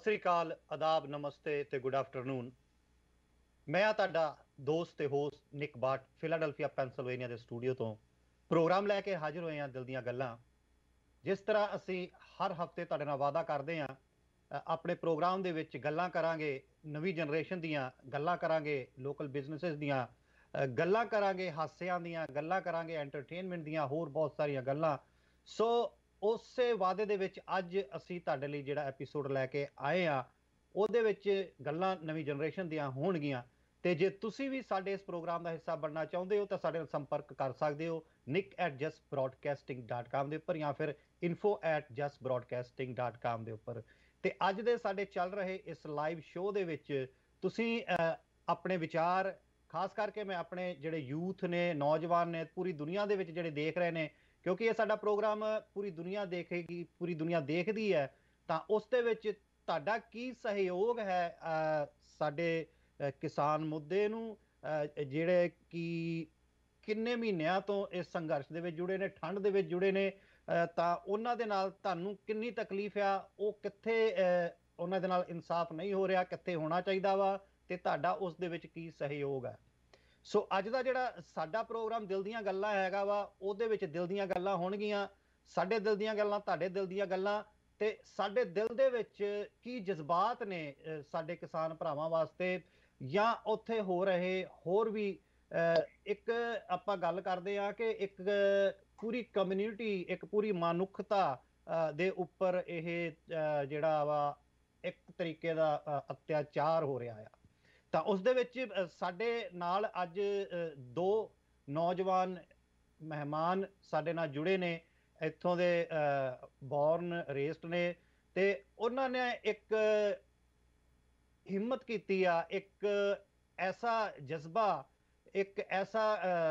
ਸ੍ਰੀ ਅਕਾਲ, ਆਦਾਬ, ਨਮਸਤੇ ਤੇ good afternoon. ਮੈਂ ਆ ਤੁਹਾਡਾ ਦੋਸਤ ਤੇ ਹੋਸਟ ਨਿਕ ਬਾਟ ਫਿਲਾਡੈਲਫੀਆ ਪੈਂਸਿਲਵੇਨੀਆ ਦੇ ਸਟੂਡੀਓ ਤੋਂ ਪ੍ਰੋਗਰਾਮ ਲੈ ਕੇ ਹਾਜ਼ਰ ਹੋਏ ਹਾਂ ਦਿਲ ਦੀਆਂ ਗੱਲਾਂ। ਜਿਸ ਤਰ੍ਹਾਂ ਅਸੀਂ ਹਰ ਹਫਤੇ ਤੁਹਾਡੇ ਨਾਲ ਵਾਅਦਾ ਕਰਦੇ ਹਾਂ, ਆਪਣੇ ਪ੍ਰੋਗਰਾਮ ਦੇ ਵਿੱਚ ਗੱਲਾਂ ਕਰਾਂਗੇ ਨਵੀਂ ਜਨਰੇਸ਼ਨ ਦੀਆਂ, ਗੱਲਾਂ ਕਰਾਂਗੇ ਲੋਕਲ ਬਿਜ਼ਨੈਸਿਸ ਦੀਆਂ, ਗੱਲਾਂ ਕਰਾਂਗੇ ਹਾਸਿਆਂ ਦੀਆਂ, ਗੱਲਾਂ ਕਰਾਂਗੇ ਐਂਟਰਟੇਨਮੈਂਟ ਦੀਆਂ, ਹੋਰ ਬਹੁਤ ਸਾਰੀਆਂ ਗੱਲਾਂ। ਸੋ ਉਸੇ ਵਾਅਦੇ ਦੇ ਵਿੱਚ ਅੱਜ ਅਸੀਂ ਤੁਹਾਡੇ ਲਈ ਜਿਹੜਾ ਐਪੀਸੋਡ ਲੈ ਕੇ ਆਏ ਆ, ਉਹਦੇ ਵਿੱਚ ਗੱਲਾਂ ਨਵੀਂ ਜਨਰੇਸ਼ਨ ਦੀਆਂ ਹੋਣਗੀਆਂ। ਤੇ ਜੇ ਤੁਸੀਂ ਵੀ ਸਾਡੇ ਇਸ ਪ੍ਰੋਗਰਾਮ ਦਾ ਹਿੱਸਾ ਬਣਨਾ ਚਾਹੁੰਦੇ ਹੋ ਤਾਂ ਸਾਡੇ ਨਾਲ ਸੰਪਰਕ ਕਰ ਸਕਦੇ ਹੋ nick@justbroadcasting.com ਦੇ ਉੱਪਰ, ਜਾਂ ਫਿਰ info@justbroadcasting.com ਦੇ ਉੱਪਰ। ਤੇ ਅੱਜ ਦੇ ਸਾਡੇ ਚੱਲ ਰਹੇ ਇਸ ਲਾਈਵ ਸ਼ੋਅ ਦੇ ਵਿੱਚ ਤੁਸੀਂ ਆਪਣੇ ਵਿਚਾਰ, ਖਾਸ ਕਰਕੇ ਮੈਂ ਆਪਣੇ ਜਿਹੜੇ ਯੂਥ ਨੇ, ਨੌਜਵਾਨ ਨੇ, ਪੂਰੀ ਦੁਨੀਆ ਦੇ ਵਿੱਚ ਜਿਹੜੇ ਦੇਖ ਰਹੇ ਨੇ, ਕਿਉਂਕਿ ਇਹ ਸਾਡਾ ਪ੍ਰੋਗਰਾਮ ਪੂਰੀ ਦੁਨੀਆ ਦੇਖੇਗੀ, ਪੂਰੀ ਦੁਨੀਆ ਦੇਖਦੀ ਹੈ, ਤਾਂ ਉਸ ਦੇ ਵਿੱਚ ਤੁਹਾਡਾ ਕੀ ਸਹਿਯੋਗ ਹੈ ਸਾਡੇ ਕਿਸਾਨ ਮੁੱਦੇ ਨੂੰ, ਜਿਹੜੇ ਕਿ ਕਿੰਨੇ ਮਹੀਨਿਆਂ ਤੋਂ ਇਸ ਸੰਘਰਸ਼ ਦੇ ਵਿੱਚ ਜੁੜੇ ਨੇ, ਠੰਡ ਦੇ ਵਿੱਚ ਜੁੜੇ ਨੇ, ਤਾਂ ਉਹਨਾਂ ਦੇ ਨਾਲ ਤੁਹਾਨੂੰ ਕਿੰਨੀ ਤਕਲੀਫ ਆ, ਉਹ ਕਿੱਥੇ ਉਹਨਾਂ ਦੇ ਨਾਲ ਇਨਸਾਫ ਨਹੀਂ ਹੋ ਰਿਹਾ, ਕਿੱਥੇ ਹੋਣਾ ਚਾਹੀਦਾ ਵਾ, ਤੇ ਤੁਹਾਡਾ ਉਸ ਦੇ ਵਿੱਚ ਕੀ ਸਹਿਯੋਗ ਹੈ। ਸੋ ਅੱਜ ਦਾ ਜਿਹੜਾ ਸਾਡਾ ਪ੍ਰੋਗਰਾਮ ਦਿਲ ਦੀਆਂ ਗੱਲਾਂ ਹੈਗਾ ਵਾ, ਉਹਦੇ ਵਿੱਚ ਦਿਲ ਦੀਆਂ ਗੱਲਾਂ ਹੋਣਗੀਆਂ, ਸਾਡੇ ਦਿਲ ਦੀਆਂ ਗੱਲਾਂ, ਤੁਹਾਡੇ ਦਿਲ ਦੀਆਂ ਗੱਲਾਂ, ਤੇ ਸਾਡੇ ਦਿਲ ਦੇ ਵਿੱਚ ਕੀ ਜਜ਼ਬਾਤ ਨੇ ਸਾਡੇ ਕਿਸਾਨ ਭਰਾਵਾਂ ਵਾਸਤੇ, ਜਾਂ ਉੱਥੇ ਹੋ ਰਹੇ ਹੋਰ ਵੀ। ਇੱਕ ਆਪਾਂ ਗੱਲ ਕਰਦੇ ਆ ਕਿ ਇੱਕ ਪੂਰੀ ਕਮਿਊਨਿਟੀ, ਇੱਕ ਪੂਰੀ ਮਨੁੱਖਤਾ ਦੇ ਉੱਪਰ ਇਹ ਜਿਹੜਾ ਵਾ ਇੱਕ ਤਰੀਕੇ ਦਾ ਅਤਿਆਚਾਰ ਹੋ ਰਿਹਾ ਆ। ਤਾਂ ਉਸ ਦੇ ਵਿੱਚ ਸਾਡੇ ਨਾਲ ਅੱਜ ਦੋ ਨੌਜਵਾਨ ਮਹਿਮਾਨ ਸਾਡੇ ਨਾਲ ਜੁੜੇ ਨੇ, ਇੱਥੋਂ ਦੇ ਬੌਰਨ ਰੇਸਡ ਨੇ, ਤੇ ਉਹਨਾਂ ਨੇ ਇੱਕ ਹਿੰਮਤ ਕੀਤੀ ਆ, ਇੱਕ ਐਸਾ ਜਜ਼ਬਾ, ਇੱਕ ਐਸਾ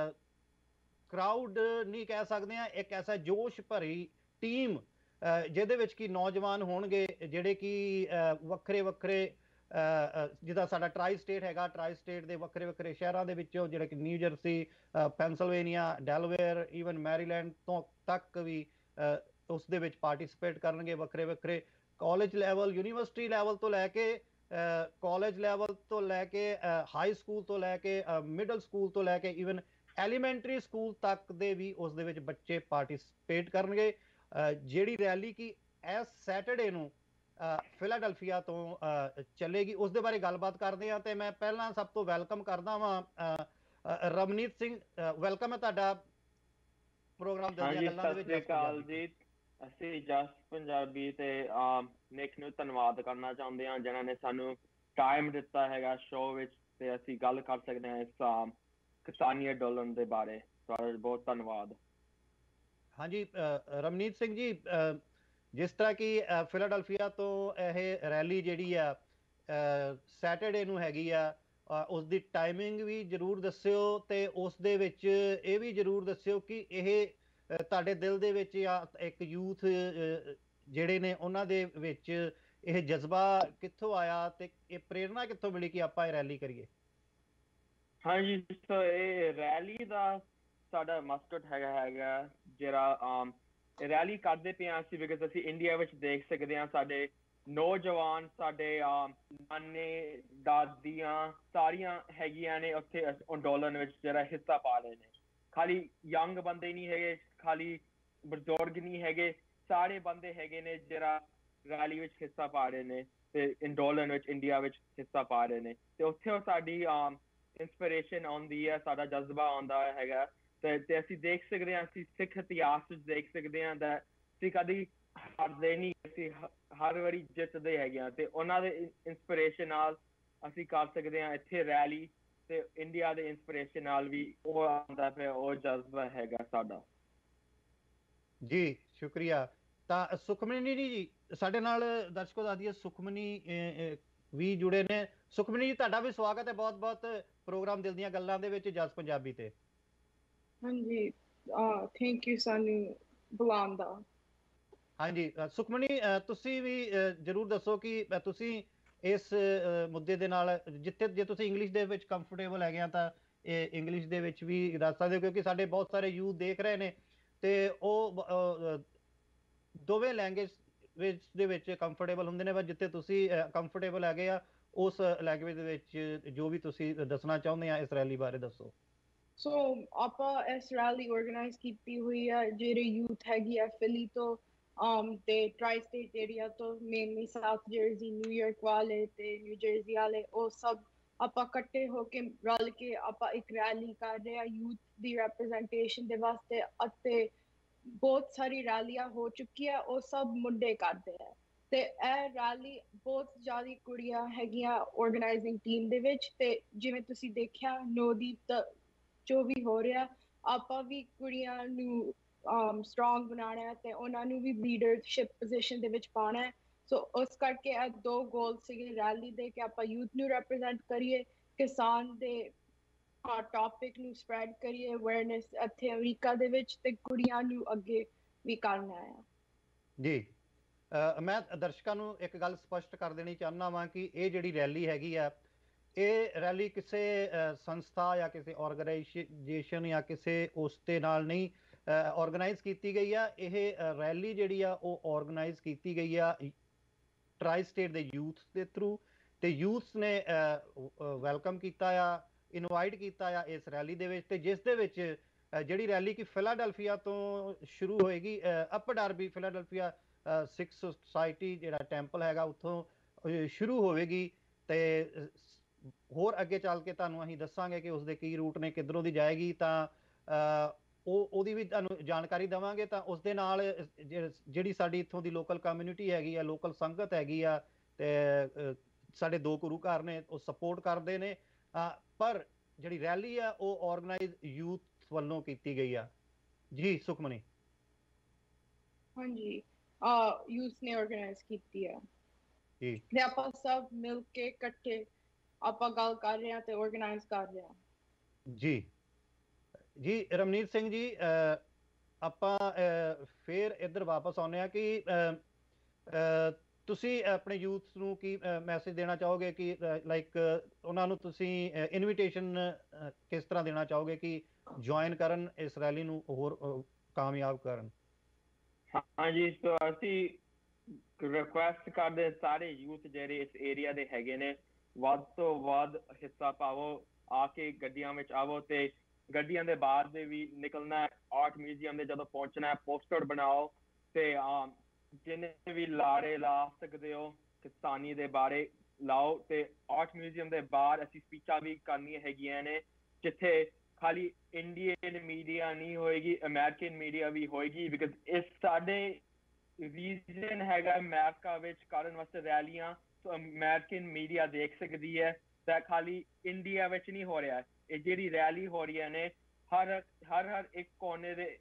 ਕਰਾਊਡ ਨਹੀਂ ਕਹਿ ਸਕਦੇ ਆ, ਇੱਕ ਐਸਾ ਜੋਸ਼ ਭਰੀ ਟੀਮ ਜਿਹਦੇ ਵਿੱਚ ਕਿ ਨੌਜਵਾਨ ਹੋਣਗੇ ਜਿਹੜੇ ਕਿ ਵੱਖਰੇ ਵੱਖਰੇ, ਜਿੱਦਾਂ ਸਾਡਾ ਟਰਾਈ ਸਟੇਟ ਹੈਗਾ, ਟਰਾਈ ਸਟੇਟ ਦੇ ਵੱਖਰੇ ਵੱਖਰੇ ਸ਼ਹਿਰਾਂ ਦੇ ਵਿੱਚੋਂ, ਜਿਹੜੇ ਕਿ New Jersey, Pennsylvania, Delaware, even Maryland ਤੋਂ ਤੱਕ ਵੀ ਉਸ ਦੇ ਵਿੱਚ ਪਾਰਟਿਸਿਪੇਟ ਕਰਨਗੇ। ਵੱਖਰੇ ਵੱਖਰੇ ਕਾਲਜ ਲੈਵਲ, ਯੂਨੀਵਰਸਿਟੀ ਲੈਵਲ ਤੋਂ ਲੈ ਕੇ, ਕਾਲਜ ਲੈਵਲ ਤੋਂ ਲੈ ਕੇ, ਹਾਈ ਸਕੂਲ ਤੋਂ ਲੈ ਕੇ, ਮਿਡਲ ਸਕੂਲ ਤੋਂ ਲੈ ਕੇ, ਈਵਨ ਐਲੀਮੈਂਟਰੀ ਸਕੂਲ ਤੱਕ ਦੇ ਵੀ ਉਸ ਦੇ ਵਿੱਚ ਬੱਚੇ ਪਾਰਟਿਸਿਪੇਟ ਕਰਨਗੇ। ਜਿਹੜੀ ਰੈਲੀ ਕੀ ਇਸ ਸੈਟਰਡੇ ਨੂੰ ਫਿਲਾਡੈਲਫੀਆ ਤੋਂ ਚੱਲੇਗੀ, ਉਸ ਦੇ ਬਾਰੇ ਗੱਲਬਾਤ ਕਰਦੇ ਹਾਂ। ਤੇ ਮੈਂ ਪਹਿਲਾਂ ਸਭ ਤੋਂ ਵੈਲਕਮ ਕਰਦਾ ਵਾਂ ਰਮਨੀਤ ਸਿੰਘ, ਵੈਲਕਮ ਹੈ ਤੁਹਾਡਾ ਪ੍ਰੋਗਰਾਮ ਦਿਲ ਦੀਆਂ ਗੱਲਾਂ ਦੇ ਵਿੱਚ। ਸਤਿ ਸ਼੍ਰੀ ਅਕਾਲ ਜੀ। ਅਸੀਂ ਜਸ ਪੰਜਾਬੀ ਤੇ ਨਿਕ ਨੂੰ ਧੰਨਵਾਦ ਕਰਨਾ ਚਾਹੁੰਦੇ ਹਾਂ, ਜਿਨ੍ਹਾਂ ਨੇ ਸਾਨੂੰ ਟਾਈਮ ਦਿੱਤਾ ਹੈਗਾ ਸ਼ੋਅ ਵਿੱਚ, ਤੇ ਅਸੀਂ ਗੱਲ ਕਰ ਸਕਦੇ ਹਾਂ ਇਸ ਕਿਸਾਨੀ ਅੰਦੋਲਨ ਦੇ ਬਾਰੇ। ਤੁਹਾਡਾ ਬਹੁਤ ਧੰਨਵਾਦ। ਹਾਂਜੀ ਰਮਨੀਤ ਸਿੰਘ ਜੀ, ਜਿਸ ਤਰ੍ਹਾਂ ਕਿ ਫਿਲਾਡੈਲਫੀਆ ਤੋਂ ਇਹ ਰੈਲੀ ਜਿਹੜੀ ਆ ਸੈਟਰਡੇ ਨੂੰ ਹੈਗੀ ਆ, ਉਸ ਦੀ ਟਾਈਮਿੰਗ ਵੀ ਜ਼ਰੂਰ ਦੱਸਿਓ, ਤੇ ਉਸ ਦੇ ਵਿੱਚ ਇਹ ਵੀ ਜ਼ਰੂਰ ਦੱਸਿਓ ਕਿ ਇਹ ਤੁਹਾਡੇ ਦਿਲ ਦੇ ਵਿੱਚ, ਜਾਂ ਇੱਕ ਯੂਥ ਜਿਹੜੇ ਨੇ ਉਹਨਾਂ ਦੇ ਵਿੱਚ ਇਹ ਜਜ਼ਬਾ ਕਿੱਥੋਂ ਆਇਆ, ਤੇ ਇਹ ਪ੍ਰੇਰਨਾ ਕਿੱਥੋਂ ਮਿਲੀ ਕਿ ਆਪਾਂ ਇਹ ਰੈਲੀ ਕਰੀਏ। ਹਾਂਜੀ, ਇਹ ਰੈਲੀ ਦਾ ਸਾਡਾ ਮਕਸਦ ਹੈਗਾ ਜਿਹੜਾ ਰੈਲੀ ਕਰਦੇ ਪਏ ਹਾਂ ਅਸੀਂ, ਬਿਕਾਜ਼ ਅਸੀਂ ਇੰਡੀਆ ਵਿੱਚ ਦੇਖ ਸਕਦੇ ਹਾਂ ਸਾਡੇ ਨੌਜਵਾਨ, ਸਾਡੇ ਨਾਨੇ ਦਾਦੀਆਂ ਸਾਰੀਆਂ ਹੈਗੀਆਂ ਨੇ ਉੱਥੇ ਅੰਦੋਲਨ ਵਿੱਚ ਜਿਹੜਾ ਹਿੱਸਾ ਪਾ ਰਹੇ ਨੇ। ਖਾਲੀ ਯੰਗ ਬੰਦੇ ਨਹੀਂ ਹੈਗੇ, ਖਾਲੀ ਬਜ਼ੁਰਗ ਨਹੀਂ ਹੈਗੇ, ਸਾਰੇ ਬੰਦੇ ਹੈਗੇ ਨੇ ਜਿਹੜਾ ਰੈਲੀ ਵਿੱਚ ਹਿੱਸਾ ਪਾ ਰਹੇ ਨੇ ਤੇ ਅੰਦੋਲਨ ਵਿੱਚ ਇੰਡੀਆ ਵਿੱਚ ਹਿੱਸਾ ਪਾ ਰਹੇ ਨੇ। ਤੇ ਉੱਥੇ ਸਾਡੀ ਇੰਸਪੀਰੇਸ਼ਨ ਆਉਂਦੀ ਹੈ, ਸਾਡਾ ਜਜ਼ਬਾ ਆਉਂਦਾ ਹੈਗਾ। ਤੇ ਅਸੀਂ ਦੇਖ ਸਕਦੇ ਹਾਂ, ਅਸੀਂ ਸਿੱਖ ਇਤਿਹਾਸ ਵਿੱਚ ਦੇਖ ਸਕਦੇ ਹਾਂ ਕਿ ਅਸੀਂ ਕਦੀ ਹਾਰਦੇ ਨਹੀਂ, ਅਸੀਂ ਹਰ ਵਾਰੀ ਜਿੱਤਦੇ ਹੈਗੇ ਹਾਂ। ਤੇ ਉਹਨਾਂ ਦੇ ਇੰਸਪੀਰੇਸ਼ਨ ਨਾਲ ਅਸੀਂ ਕਰ ਸਕਦੇ ਹਾਂ ਇੱਥੇ ਰੈਲੀ, ਤੇ ਇੰਡੀਆ ਦੇ ਇੰਸਪੀਰੇਸ਼ਨ ਨਾਲ ਵੀ ਉਹ ਆਉਂਦਾ ਪਿਆ, ਉਹ ਜਜ਼ਬਾ ਹੈਗਾ ਸਾਡਾ। ਜੀ ਸ਼ੁਕਰੀਆ। ਤਾਂ ਸੁਖਮਨੀ ਜੀ ਸਾਡੇ ਨਾਲ, ਦਰਸ਼ਕੋ ਦੱਸਦੀਏ ਸੁਖਮਨੀ ਵੀ ਜੁੜੇ ਨੇ। ਸੁਖਮਨੀ ਜੀ, ਤੁਹਾਡਾ ਵੀ ਸਵਾਗਤ ਹੈ ਬਹੁਤ ਬਹੁਤ ਪ੍ਰੋਗਰਾਮ ਦਿਲ ਦੀਆਂ ਗੱਲਾਂ ਦੇ ਵਿੱਚ ਜਸ ਪੰਜਾਬੀ ਤੇ। ਹਾਂਜੀ, ਥੈਂਕ ਯੂ ਸਾਨੂੰ ਬੁਲਾਉਣ ਦਾ। ਹਾਂਜੀ ਸੁਖਮਨੀ, ਤੁਸੀਂ ਵੀ ਜਰੂਰ ਦੱਸੋ ਕਿ ਤੁਸੀਂ ਇਸ ਮੁੱਦੇ ਦੇ ਨਾਲ, ਜਿੱਥੇ ਜੇ ਤੁਸੀਂ ਇੰਗਲਿਸ਼ ਦੇ ਵਿੱਚ ਕੰਫਰਟੇਬਲ ਹੈਗੇ ਆ ਤਾਂ ਇਹ ਇੰਗਲਿਸ਼ ਦੇ ਵਿੱਚ ਵੀ ਦੱਸ ਸਕਦੇ ਹੋ, ਕਿਉਂਕਿ ਸਾਡੇ ਬਹੁਤ ਸਾਰੇ ਯੂਥ ਦੇਖ ਰਹੇ ਨੇ ਤੇ ਉਹ ਦੋਵੇਂ ਲੈਂਗੁਏਜ ਦੇ ਵਿੱਚ ਕੰਫਰਟੇਬਲ ਹੁੰਦੇ ਨੇ, ਬਸ ਜਿੱਥੇ ਤੁਸੀਂ ਕੰਫਰਟੇਬਲ ਹੈਗੇ ਆ ਉਸ ਲੈਂਗੁਏਜ ਦੇ ਵਿੱਚ ਜੋ ਵੀ ਤੁਸੀਂ ਦੱਸਣਾ ਚਾਹੁੰਦੇ ਆ ਇਸ ਰੈਲੀ ਬਾਰੇ ਦੱਸੋ। ਸੋ ਆਪਾਂ ਇਸ ਰੈਲੀ ਆਰਗੇਨਾਈਜ਼ ਕੀਤੀ ਹੋਈ ਆ ਜਿਹੜੇ ਯੂਥ ਹੈਗੀ ਆ ਫਿਲੀ ਤੋਂ ਤੇ ਟ੍ਰਾਈ ਸਟੇਟ ਏਰੀਆ ਤੋਂ, ਮੇਨਲੀ ਸਾਊਥ ਜਰਸੀ, ਨਿਊਯਾਰਕ ਵਾਲੇ ਤੇ ਨਿਊ ਜਰਸੀ ਵਾਲੇ, ਉਹ ਸਭ ਆਪਾਂ ਇਕੱਠੇ ਹੋ ਕੇ ਰਲ ਕੇ ਆਪਾਂ ਇੱਕ ਰੈਲੀ ਕਰ ਰਹੇ ਆ ਯੂਥ ਦੀ ਰਿਪਰੈਜ਼ੈਂਟੇਸ਼ਨ ਦੇ ਵਾਸਤੇ। ਅਤੇ ਬਹੁਤ ਸਾਰੀ ਰੈਲੀਆਂ ਹੋ ਚੁੱਕੀਆਂ, ਉਹ ਸਭ ਮੁੰਡੇ ਕਰਦੇ ਆ ਤੇ ਇਹ ਰੈਲੀ ਬਹੁਤ ਜ਼ਿਆਦਾ ਕੁੜੀਆਂ ਹੈਗੀਆਂ ਆਰਗੇਨਾਈਜ਼ਿੰਗ ਟੀਮ ਦੇ ਵਿੱਚ। ਤੇ ਜਿਵੇਂ ਤੁਸੀਂ ਦੇਖਿਆ ਨੋਦੀਪ ਜੋ ਵੀ ਹੋ ਰਿਹਾ, ਆਪਾਂ ਵੀ ਕੁੜੀਆਂ ਨੂੰ ਸਟਰੋਂਗ ਬਣਾਉਣਾ ਹੈ ਤੇ ਉਹਨਾਂ ਨੂੰ ਵੀ ਲੀਡਰਸ਼ਿਪ ਪੋਜੀਸ਼ਨ ਦੇ ਵਿੱਚ ਪਾਉਣਾ ਹੈ। ਸੋ ਉਸ ਕਰਕੇ ਇਹ ਦੋ ਗੋਲ ਸੀਗੇ ਰੈਲੀ ਦੇ, ਕਿ ਆਪਾਂ ਯੂਥ ਨੂੰ ਰਿਪਰੈਜ਼ੈਂਟ ਕਰੀਏ, ਕਿਸਾਨ ਦੇ ਟੌਪਿਕ ਨੂੰ ਸਪਰੈਡ ਕਰੀਏ ਅਵੇਅਰਨੈਸ ਇੱਥੇ ਅਮਰੀਕਾ ਦੇ ਵਿੱਚ, ਤੇ ਕੁੜੀਆਂ ਨੂੰ ਅੱਗੇ ਵੀ ਕਰਨਾ ਆ। ਜੀ ਮੈਂ ਦਰਸ਼ਕਾਂ ਨੂੰ ਇੱਕ ਗੱਲ ਸਪਸ਼ਟ ਕਰ ਦੇਣੀ ਚਾਹੁੰਦਾ ਵਾਂ ਕਿ ਇਹ ਜਿਹੜੀ ਰੈਲੀ ਹੈਗੀ ਆ, ਇਹ ਰੈਲੀ ਕਿਸੇ ਸੰਸਥਾ ਜਾਂ ਕਿਸੇ ਆਰਗੇਨਾਈਜੇਸ਼ਨ ਜਾਂ ਕਿਸੇ ਉਸ ਦੇ ਨਾਲ ਨਹੀਂ ਆਰਗੇਨਾਈਜ਼ ਕੀਤੀ ਗਈ ਆ। ਇਹ ਰੈਲੀ ਜਿਹੜੀ ਆ ਉਹ ਆਰਗੇਨਾਈਜ਼ ਕੀਤੀ ਗਈ ਆ ਟਰਾਈ ਸਟੇਟ ਦੇ ਯੂਥ ਦੇ ਥਰੂ, ਤੇ ਯੂਥ ਨੇ ਵੈਲਕਮ ਕੀਤਾ ਆ, ਇਨਵਾਈਟ ਕੀਤਾ ਆ ਇਸ ਰੈਲੀ ਦੇ ਵਿੱਚ, ਤੇ ਜਿਸ ਦੇ ਵਿੱਚ ਜਿਹੜੀ ਰੈਲੀ ਕਿ ਫਿਲਾਡੈਲਫੀਆ ਤੋਂ ਸ਼ੁਰੂ ਹੋਏਗੀ, Upper Darby Philadelphia Sikh society ਜਿਹੜਾ ਟੈਂਪਲ ਹੈਗਾ ਉੱਥੋਂ ਸ਼ੁਰੂ ਹੋਵੇਗੀ। ਤੇ ਹੋਰ ਅੱਗੇ ਚੱਲ ਕੇ ਤੁਹਾਨੂੰ ਅਸੀਂ ਦੱਸਾਂਗੇ ਕਿ ਉਸਦੇ ਕੀ ਰੂਟ ਨੇ, ਕਿੱਧਰੋਂ ਦੀ ਜਾਏਗੀ, ਤਾਂ ਉਹਦੀ ਵੀ ਤੁਹਾਨੂੰ ਜਾਣਕਾਰੀ ਦੇਵਾਂਗੇ। ਤਾਂ ਉਸ ਦੇ ਨਾਲ ਜਿਹੜੀ ਸਾਡੀ ਇੱਥੋਂ ਦੀ ਲੋਕਲ ਕਮਿਊਨਿਟੀ ਹੈਗੀ ਆ, ਲੋਕਲ ਸੰਗਤ ਹੈਗੀ ਆ, ਤੇ ਸਾਡੇ ਦੋ ਗੁਰੂ ਘਰ ਨੇ ਉਹ ਸਪੋਰਟ ਕਰਦੇ ਨੇ। ਪਰ ਜਿਹੜੀ ਰੈਲੀ ਆ ਉਹ ਆਰਗੇਨਾਈਜ਼ ਯੂਥ ਵੱਲੋਂ ਕੀਤੀ ਗਈ ਆ। ਜੀ ਸੁਖਮਨੀ। ਹਾਂਜੀ, ਯੂਥ ਨੇ ਆਰਗੇਨਾਈਜ਼ ਕੀਤੀ ਆ ਜੀ, ਤੇ ਆਪਾਂ ਸਭ ਮਿਲ ਕੇ ਇਕੱਠੇ ਆਪਾਂ ਗੱਲ ਕਰ ਰਹੇ ਹਾਂ ਤੇ ਆਰਗੇਨਾਈਜ਼ ਕਰ ਰਹੇ ਹਾਂ। ਜੀ ਜੀ ਰਮਨੀਤ ਸਿੰਘ ਜੀ, ਆਪਾਂ ਫਿਰ ਇੱਧਰ ਵਾਪਸ ਆਉਂਦੇ ਆ ਕਿ ਤੁਸੀਂ ਆਪਣੇ ਯੂਥ ਨੂੰ ਕੀ ਮੈਸੇਜ ਦੇਣਾ ਚਾਹੋਗੇ ਕਿ ਲਾਈਕ ਉਹਨਾਂ ਨੂੰ ਤੁਸੀਂ ਇਨਵੀਟੇਸ਼ਨ ਕਿਸ ਤਰ੍ਹਾਂ ਦੇਣਾ ਚਾਹੋਗੇ ਕਿ ਜੁਆਇਨ ਕਰਨ ਇਸ ਰੈਲੀ ਨੂੰ, ਹੋਰ ਕਾਮਯਾਬ ਕਰਨ? ਹਾਂਜੀ, ਸੋ ਅਸੀਂ ਰਿਕੁਐਸਟ ਕਰਦੇ ਸਾਰੇ ਯੂਥ ਜਿਹੜੇ ਇਸ ਏਰੀਆ ਦੇ ਹੈਗੇ ਨੇ, ਵੱਧ ਤੋਂ ਵੱਧ ਹਿੱਸਾ ਪਾਵੋ, ਆ ਕੇ ਗੱਡੀਆਂ ਵਿੱਚ ਆਵੋ ਤੇ ਗੱਡੀਆਂ ਦੇ ਬਾਹਰ ਦੇ ਵੀ ਨਿਕਲਣਾ, ਆਰਟ ਮਿਊਜ਼ੀਅਮ ਦੇ ਜਦੋਂ ਪਹੁੰਚਣਾ ਪੋਸਟਰ ਬਣਾਓ ਤੇ ਜਿੰਨੇ ਵੀ ਲਾਰੇ ਲਾ ਸਕਦੇ ਹੋ ਕਿਸਾਨੀ ਦੇ ਬਾਰੇ ਲਾਓ। ਤੇ ਆਰਟ ਮਿਊਜ਼ੀਅਮ ਦੇ ਬਾਹਰ ਅਸੀਂ ਸਪੀਚਾਂ ਵੀ ਕਰਨੀਆਂ ਹੈਗੀਆਂ ਨੇ, ਜਿੱਥੇ ਖਾਲੀ ਇੰਡੀਅਨ ਮੀਡੀਆ ਨਹੀਂ ਹੋਏਗੀ, ਅਮਰੀਕਨ ਮੀਡੀਆ ਵੀ ਹੋਏਗੀ, ਬਿਕਾਜ਼ ਇਸ ਸਾਡੇ ਰੀਜ਼ਨ ਹੈਗਾ ਅਮਰੀਕਾ ਵਿੱਚ ਕਰਨ ਵਾਸਤੇ ਰੈਲੀਆਂ, ਸੋ ਅਮਰੀਕਨ ਮੀਡੀਆ ਦੇਖ ਸਕਦੀ ਹੈ। ਤਾਂ ਖਾਲੀ ਇੰਡੀਆ ਵਿੱਚ ਨਹੀਂ ਹੋ ਰਿਹਾ, ਇਹ ਜਿਹੜੀ ਰੈਲੀ ਹੋ ਰਹੀਆਂ ਨੇ ਹਰ ਇੱਕ ਕੋਨੇ ਦੇ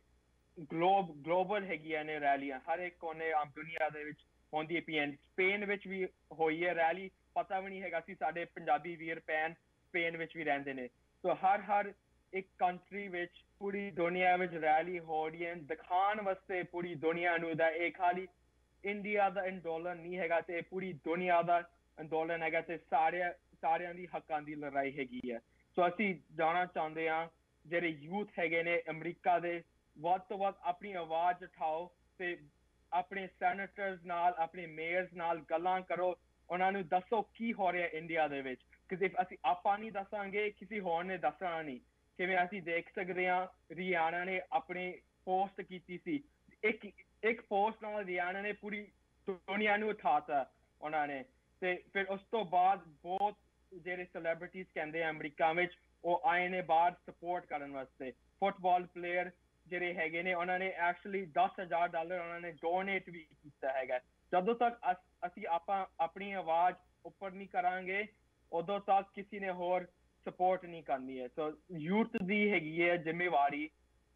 ਗਲੋਬਲ ਹੈਗੀਆਂ ਨੇ ਰੈਲੀਆਂ, ਹਰ ਇੱਕ ਕੋਨੇ ਦੁਨੀਆ ਦੇ ਵਿੱਚ ਹੁੰਦੀਆਂ ਪਈਆਂ। ਸਪੇਨ ਵਿੱਚ ਵੀ ਹੋਈ ਹੈ ਰੈਲੀ, ਪਤਾ ਵੀ ਨਹੀਂ ਹੈਗਾ ਸੀ ਸਾਡੇ ਪੰਜਾਬੀ ਵੀਰ ਭੈਣ ਸਪੇਨ ਵਿੱਚ ਵੀ ਰਹਿੰਦੇ ਨੇ। ਸੋ ਹਰ ਇੱਕ ਕੰਟਰੀ ਵਿੱਚ ਪੂਰੀ ਦੁਨੀਆ ਵਿੱਚ ਰੈਲੀ ਹੋ ਰਹੀ ਹੈ, ਦਿਖਾਉਣ ਵਾਸਤੇ ਪੂਰੀ ਦੁਨੀਆ ਨੂੰ ਦਾ ਇਹ ਖਾਲੀ ਇੰਡੀਆ ਦਾ ਅੰਦੋਲਨ ਨਹੀਂ ਹੈਗਾ, ਤੇ ਪੂਰੀ ਦੁਨੀਆ ਦਾ ਅੰਦੋਲਨ ਹੈਗਾ, ਤੇ ਸਾਰਿਆਂ ਦੀ ਹੱਕਾਂ ਦੀ ਲੜਾਈ ਹੈਗੀ ਹੈ। ਸੋ ਅਸੀਂ ਜਾਣਾ ਚਾਹੁੰਦੇ ਹਾਂ ਜਿਹੜੇ ਯੂਥ ਹੈਗੇ ਨੇ ਅਮਰੀਕਾ ਦੇ, ਵੱਧ ਤੋਂ ਵੱਧ ਆਪਣੀ ਆਵਾਜ਼ ਉਠਾਓ ਤੇ ਆਪਣੇ ਸੈਨੇਟਰਸ ਨਾਲ, ਆਪਣੇ ਮੇਅਰਸ ਨਾਲ ਗੱਲਾਂ ਕਰੋ, ਉਹਨਾਂ ਨੂੰ ਦੱਸੋ ਕੀ ਹੋ ਰਿਹਾ ਇੰਡੀਆ ਦੇ ਵਿੱਚ। ਕਿਸੇ ਅਸੀਂ ਆਪਾਂ ਨਹੀਂ ਦੱਸਾਂਗੇ, ਕਿਸੇ ਹੋਰ ਨੇ ਦੱਸਣਾ ਨਹੀਂ। ਕਿਵੇਂ ਅਸੀਂ ਦੇਖ ਸਕਦੇ ਹਾਂ ਰਿਆਣਾ ਨੇ ਆਪਣੀ ਪੋਸਟ ਕੀਤੀ ਸੀ, ਇੱਕ ਪੋਸਟ ਨਾਲ ਰਿਆਣਾ ਨੇ ਪੂਰੀ ਦੁਨੀਆ ਨੂੰ ਉਠਾਤਾ ਉਹਨਾਂ ਨੇ। ਤੇ ਫਿਰ ਉਸ ਤੋਂ ਬਾਅਦ ਬਹੁਤ ਜਿਹੜੇ ਸੈਲੀਬ੍ਰਿਟੀਜ਼ ਕਹਿੰਦੇ ਆ ਅਮਰੀਕਾ ਵਿੱਚ, ਉਹ ਆਏ ਨੇ ਬਾਹਰ ਸਪੋਰਟ ਕਰਨ ਵਾਸਤੇ। ਫੁੱਟਬਾਲ ਪਲੇਅਰ ਜਿਹੜੇ ਹੈਗੇ ਨੇ ਉਹਨਾਂ ਨੇ ਐਕਚੁਅਲੀ $10,000 ਉਹਨਾਂ ਨੇ ਡੋਨੇਟ ਵੀ ਕੀਤਾ ਹੈਗਾ। ਜਦੋਂ ਤੱਕ ਅਸੀਂ ਆਪਣੀ ਆਵਾਜ਼ ਉੱਪਰ ਨਹੀਂ ਕਰਾਂਗੇ, ਉਦੋਂ ਤੱਕ ਕਿਸੇ ਨੇ ਹੋਰ ਸਪੋਰਟ ਨਹੀਂ ਕਰਨੀ ਹੈ। ਸੋ ਯੂਥ ਦੀ ਹੈਗੀ ਹੈ ਜ਼ਿੰਮੇਵਾਰੀ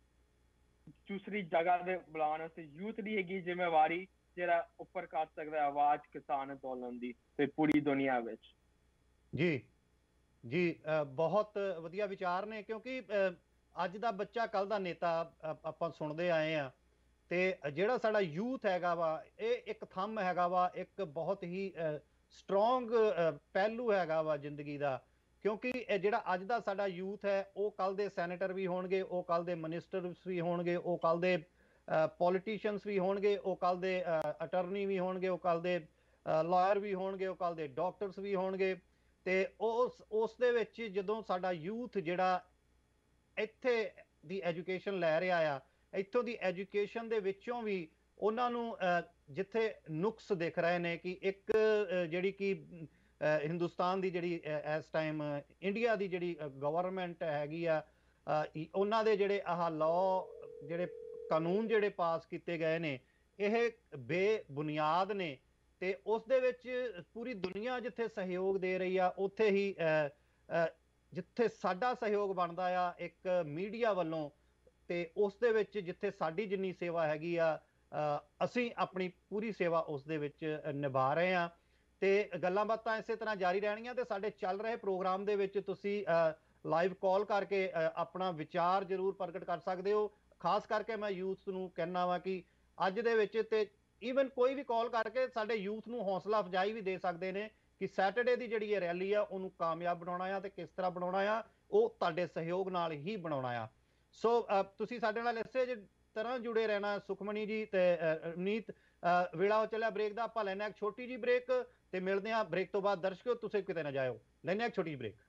ਦੂਸਰੀ ਜਗ੍ਹਾ ਤੇ ਬੁਲਾਉਣ ਵਾਸਤੇ, ਯੂਥ ਦੀ ਹੈਗੀ ਜ਼ਿੰਮੇਵਾਰੀ ਜਿਹੜਾ ਉੱਪਰ ਕਰ ਸਕਦਾ ਆਵਾਜ਼ ਕਿਸਾਨ ਅੰਦੋਲਨ ਦੀ ਤੇ ਪੂਰੀ ਦੁਨੀਆ ਵਿੱਚ। ਜੀ ਜੀ, ਬਹੁਤ ਵਧੀਆ ਵਿਚਾਰ ਨੇ, ਕਿਉਂਕਿ ਅੱਜ ਦਾ ਬੱਚਾ ਕੱਲ ਦਾ ਨੇਤਾ ਆਪਾਂ ਸੁਣਦੇ ਆਏ ਆ। ਤੇ ਜਿਹੜਾ ਸਾਡਾ ਯੂਥ ਹੈਗਾ ਵਾ, ਇਹ ਇੱਕ ਥੰਮ ਹੈਗਾ ਵਾ, ਇੱਕ ਬਹੁਤ ਹੀ ਸਟਰੋਂਗ ਪਹਿਲੂ ਹੈਗਾ ਵਾ ਜ਼ਿੰਦਗੀ ਦਾ। ਕਿਉਂਕਿ ਇਹ ਜਿਹੜਾ ਅੱਜ ਦਾ ਸਾਡਾ ਯੂਥ ਹੈ, ਉਹ ਕੱਲ ਦੇ ਸੈਨੇਟਰ ਵੀ ਹੋਣਗੇ, ਉਹ ਕੱਲ ਦੇ ਮਿਨਿਸਟਰਸ ਵੀ ਹੋਣਗੇ, ਉਹ ਕੱਲ ਦੇ ਪੋਲੀਟੀਸ਼ੀਅਨਸ ਵੀ ਹੋਣਗੇ, ਉਹ ਕੱਲ ਦੇ ਅਟਰਨੀ ਵੀ ਹੋਣਗੇ, ਉਹ ਕੱਲ ਦੇ ਲਾਇਰ ਵੀ ਹੋਣਗੇ, ਉਹ ਕੱਲ ਦੇ ਡਾਕਟਰਸ ਵੀ ਹੋਣਗੇ। ਤੇ ਉਸ ਦੇ ਵਿੱਚ ਜਦੋਂ ਸਾਡਾ ਯੂਥ ਜਿਹੜਾ ਇੱਥੇ ਦੀ ਐਜੂਕੇਸ਼ਨ ਲੈ ਰਿਹਾ ਆ, ਇੱਥੋਂ ਦੀ ਐਜੂਕੇਸ਼ਨ ਦੇ ਵਿੱਚੋਂ ਵੀ ਉਹਨਾਂ ਨੂੰ ਜਿੱਥੇ ਨੁਕਸ ਦਿਖ ਰਹੇ ਨੇ ਕਿ ਇੱਕ ਜਿਹੜੀ ਕਿ ਹਿੰਦੁਸਤਾਨ ਦੀ ਜਿਹੜੀ ਇਸ ਟਾਈਮ ਇੰਡੀਆ ਦੀ ਜਿਹੜੀ ਗਵਰਨਮੈਂਟ ਹੈਗੀ ਆ, ਉਹਨਾਂ ਦੇ ਜਿਹੜੇ ਆਹ ਲਾਅ ਜਿਹੜੇ ਕਾਨੂੰਨ ਜਿਹੜੇ ਪਾਸ ਕੀਤੇ ਗਏ ਨੇ ਇਹ ਬੇਬੁਨਿਆਦ ਨੇ। ਤੇ ਉਸ ਦੇ ਵਿੱਚ ਪੂਰੀ ਦੁਨੀਆ ਜਿੱਥੇ ਸਹਿਯੋਗ ਦੇ ਰਹੀ ਆ, ਉੱਥੇ ਹੀ ਜਿੱਥੇ ਸਾਡਾ ਸਹਿਯੋਗ ਬਣਦਾ ਆ ਇੱਕ ਮੀਡੀਆ ਵੱਲੋਂ, ਤੇ ਉਸ ਦੇ ਵਿੱਚ ਜਿੱਥੇ ਸਾਡੀ ਜਿੰਨੀ ਸੇਵਾ ਹੈਗੀ ਆ ਅਸੀਂ ਆਪਣੀ ਪੂਰੀ ਸੇਵਾ ਉਸ ਦੇ ਵਿੱਚ ਨਿਭਾ ਰਹੇ ਹਾਂ। ਤੇ ਗੱਲਾਂ ਬਾਤਾਂ ਇਸੇ ਤਰ੍ਹਾਂ ਜਾਰੀ ਰਹਿਣਗੀਆਂ ਤੇ ਸਾਡੇ ਚੱਲ ਰਹੇ ਪ੍ਰੋਗਰਾਮ ਦੇ ਵਿੱਚ ਤੁਸੀਂ ਲਾਈਵ ਕਾਲ ਕਰਕੇ ਆਪਣਾ ਵਿਚਾਰ ਜ਼ਰੂਰ ਪ੍ਰਗਟ ਕਰ ਸਕਦੇ ਹੋ। ਖਾਸ ਕਰਕੇ ਮੈਂ ਯੂਥ ਨੂੰ ਕਹਿਣਾ ਵਾ ਕਿ ਅੱਜ ਦੇ ਵਿੱਚ ਤੇ ਈਵਨ ਕੋਈ ਵੀ ਕਾਲ ਕਰਕੇ ਸਾਡੇ ਯੂਥ ਨੂੰ ਹੌਸਲਾ ਅਫਜਾਈ ਵੀ ਦੇ ਸਕਦੇ ਨੇ ਕਿ ਸੈਟਰਡੇ ਦੀ ਜਿਹੜੀ ਇਹ ਰੈਲੀ ਆ ਉਹਨੂੰ ਕਾਮਯਾਬ ਬਣਾਉਣਾ ਆ, ਤੇ ਕਿਸ ਤਰ੍ਹਾਂ ਬਣਾਉਣਾ ਆ ਉਹ ਤੁਹਾਡੇ ਸਹਿਯੋਗ ਨਾਲ ਹੀ ਬਣਾਉਣਾ ਆ। ਸੋ ਤੁਸੀਂ ਸਾਡੇ ਨਾਲ ਇਸੇ ਤਰ੍ਹਾਂ ਜੁੜੇ ਰਹਿਣਾ। ਸੁਖਮਣੀ ਜੀ ਤੇ ਰਵਨੀਤ, ਵੇਲਾ ਹੋ ਚੱਲਿਆ ਬ੍ਰੇਕ ਦਾ, ਆਪਾਂ ਲੈਣਾ ਇੱਕ ਛੋਟੀ ਜੀ ਬ੍ਰੇਕ ਤੇ ਮਿਲਦੇ ਹਾਂ ਬ੍ਰੇਕ ਤੋਂ ਬਾਅਦ। ਦਰਸ਼ਕੋ ਤੁਸੀਂ ਕਿਤੇ ਨਾ ਜਾਇਓ, ਲੈਣੇ ਇੱਕ ਛੋਟੀ ਜੀ ਬ੍ਰੇਕ।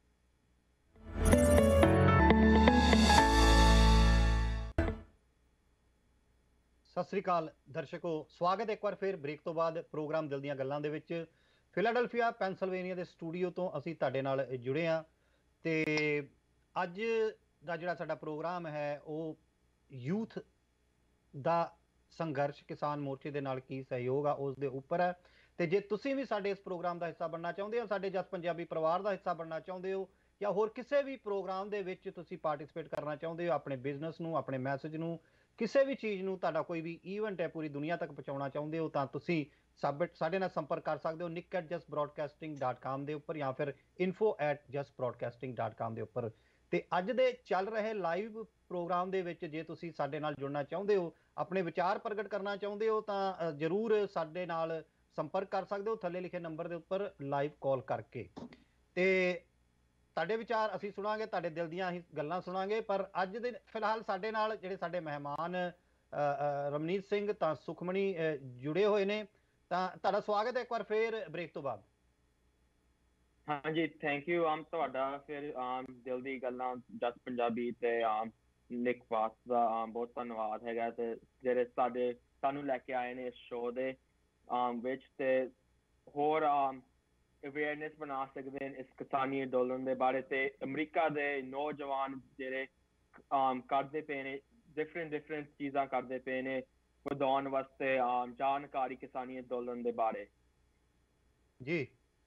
ਸਤਿ ਸ੍ਰੀ ਅਕਾਲ ਦਰਸ਼ਕੋ, ਸਵਾਗਤ ਇੱਕ ਵਾਰ ਫਿਰ ਬ੍ਰੇਕ ਤੋਂ ਬਾਅਦ ਪ੍ਰੋਗਰਾਮ ਦਿਲ ਦੀਆਂ ਗੱਲਾਂ ਦੇ ਵਿੱਚ। ਫਿਲਾਡੈਲਫੀਆ ਪੈਨਸਿਲਵੇਨੀਆ ਦੇ ਸਟੂਡੀਓ ਤੋਂ ਅਸੀਂ ਤੁਹਾਡੇ ਨਾਲ ਜੁੜੇ ਹਾਂ ਤੇ ਅੱਜ ਦਾ ਜਿਹੜਾ ਸਾਡਾ ਪ੍ਰੋਗਰਾਮ ਹੈ ਉਹ ਯੂਥ ਦਾ ਸੰਘਰਸ਼, ਕਿਸਾਨ ਮੋਰਚੇ ਦੇ ਨਾਲ ਕੀ ਸਹਿਯੋਗ ਆ ਉਸ ਦੇ ਉੱਪਰ ਹੈ। ਤੇ ਜੇ ਤੁਸੀਂ ਵੀ ਸਾਡੇ ਇਸ ਪ੍ਰੋਗਰਾਮ ਦਾ ਹਿੱਸਾ ਬਣਨਾ ਚਾਹੁੰਦੇ ਹੋ, ਸਾਡੇ ਜਸ ਪੰਜਾਬੀ ਪਰਿਵਾਰ ਦਾ ਹਿੱਸਾ ਬਣਨਾ ਚਾਹੁੰਦੇ ਹੋ, ਜਾਂ ਹੋਰ ਕਿਸੇ ਵੀ ਪ੍ਰੋਗਰਾਮ ਦੇ ਵਿੱਚ ਤੁਸੀਂ ਪਾਰਟਿਸਿਪੇਟ ਕਰਨਾ ਚਾਹੁੰਦੇ ਹੋ, ਆਪਣੇ ਬਿਜ਼ਨਸ ਨੂੰ, ਆਪਣੇ ਮੈਸੇਜ ਨੂੰ, ਕਿਸੇ ਵੀ ਚੀਜ਼ ਨੂੰ, ਤੁਹਾਡਾ ਕੋਈ ਵੀ ਈਵੈਂਟ ਹੈ ਪੂਰੀ ਦੁਨੀਆ ਤੱਕ ਪਹੁੰਚਾਉਣਾ ਚਾਹੁੰਦੇ ਹੋ, ਤਾਂ ਤੁਸੀਂ ਸਾਡੇ ਨਾਲ ਸੰਪਰਕ ਕਰ ਸਕਦੇ ਹੋ nick@justbroadcasting.com ਦੇ ਉੱਪਰ ਜਾਂ ਫਿਰ info@justbroadcasting.com ਦੇ ਉੱਪਰ। ਤੇ ਅੱਜ ਦੇ ਚੱਲ ਰਹੇ ਲਾਈਵ ਪ੍ਰੋਗਰਾਮ ਦੇ ਵਿੱਚ ਜੇ ਤੁਸੀਂ ਸਾਡੇ ਨਾਲ ਜੁੜਨਾ ਚਾਹੁੰਦੇ ਹੋ, ਆਪਣੇ ਵਿਚਾਰ ਪ੍ਰਗਟ ਕਰਨਾ ਚਾਹੁੰਦੇ ਹੋ, ਤਾਂ ਜ਼ਰੂਰ ਸਾਡੇ ਨਾਲ ਸੰਪਰਕ ਕਰ ਸਕਦੇ ਹੋ ਥੱਲੇ ਲਿਖੇ ਨੰਬਰ ਦੇ ਉੱਪਰ ਲਾਈਵ ਕਾਲ ਕਰਕੇ। ਤੇ ਤੁਹਾਡੇ ਵਿਚਾਰ ਅਸੀਂ ਸੁਣਾਂਗੇ, ਤੁਹਾਡੇ ਦਿਲ ਦੀਆਂ ਅਸੀਂ ਗੱਲਾਂ ਸੁਣਾਂਗੇ। ਪਰ ਅੱਜ ਦੇ ਫਿਲਹਾਲ ਸਾਡੇ ਨਾਲ ਜਿਹੜੇ ਸਾਡੇ ਮਹਿਮਾਨ ਰਮਨੀਤ ਸਿੰਘ ਤਾਂ ਸੁਖਮਣੀ ਜੁੜੇ ਹੋਏ ਨੇ, ਤਾਂ ਤੁਹਾਡਾ ਸਵਾਗਤ ਹੈ ਇੱਕ ਵਾਰ ਫਿਰ ਬ੍ਰੇਕ ਤੋਂ ਬਾਅਦ। ਹਾਂਜੀ, ਥੈਂਕ ਯੂ। ਤੁਹਾਡਾ ਫਿਰ ਦਿਲ ਦੀ ਗੱਲਾਂ ਜਸ ਪੰਜਾਬੀ ਤੇ ਨਿਕ ਵਾਸ ਦਾ ਬਹੁਤ ਧੰਨਵਾਦ ਹੈਗਾ, ਤੇ ਜਿਹੜੇ ਸਾਨੂੰ ਲੈ ਕੇ ਆਏ ਨੇ ਇਸ ਸ਼ੋਅ ਦੇ ਵਿੱਚ, ਤੇ ਹੋਰ ਅਵੇਅਰਨੈਸ ਬਣਾ ਸਕਦੇ ਨੇ ਇਸ ਕਿਸਾਨੀ ਅੰਦੋਲਨ ਦੇ ਬਾਰੇ। ਤੇ ਅਮਰੀਕਾ ਦੇ ਨੌਜਵਾਨ ਜਿਹੜੇ ਕਰਦੇ ਪਏ ਨੇ ਡਿਫਰੈਂਟ ਚੀਜ਼ਾਂ ਕਰਦੇ ਪਏ ਨੇ ਵਧਾਉਣ ਵਾਸਤੇ ਜਾਣਕਾਰੀ ਕਿਸਾਨੀ ਅੰਦੋਲਨ ਦੇ ਬਾਰੇ। ਜੀ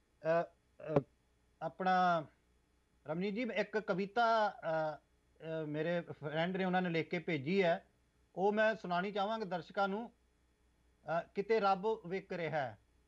ਆਪਣਾ ਰਮਨੀਤ ਜੀ, ਇੱਕ ਕਵਿਤਾ ਮੇਰੇ ਫਰੈਂਡ ਨੇ ਉਹਨਾਂ ਨੇ ਲਿਖ ਕੇ ਭੇਜੀ ਹੈ, ਉਹ ਮੈਂ ਸੁਣਾਉਣੀ ਚਾਹਾਂਗਾ ਦਰਸ਼ਕਾਂ ਨੂੰ। ਕਿਤੇ ਰੱਬ ਵਿਕ ਰਿਹਾ,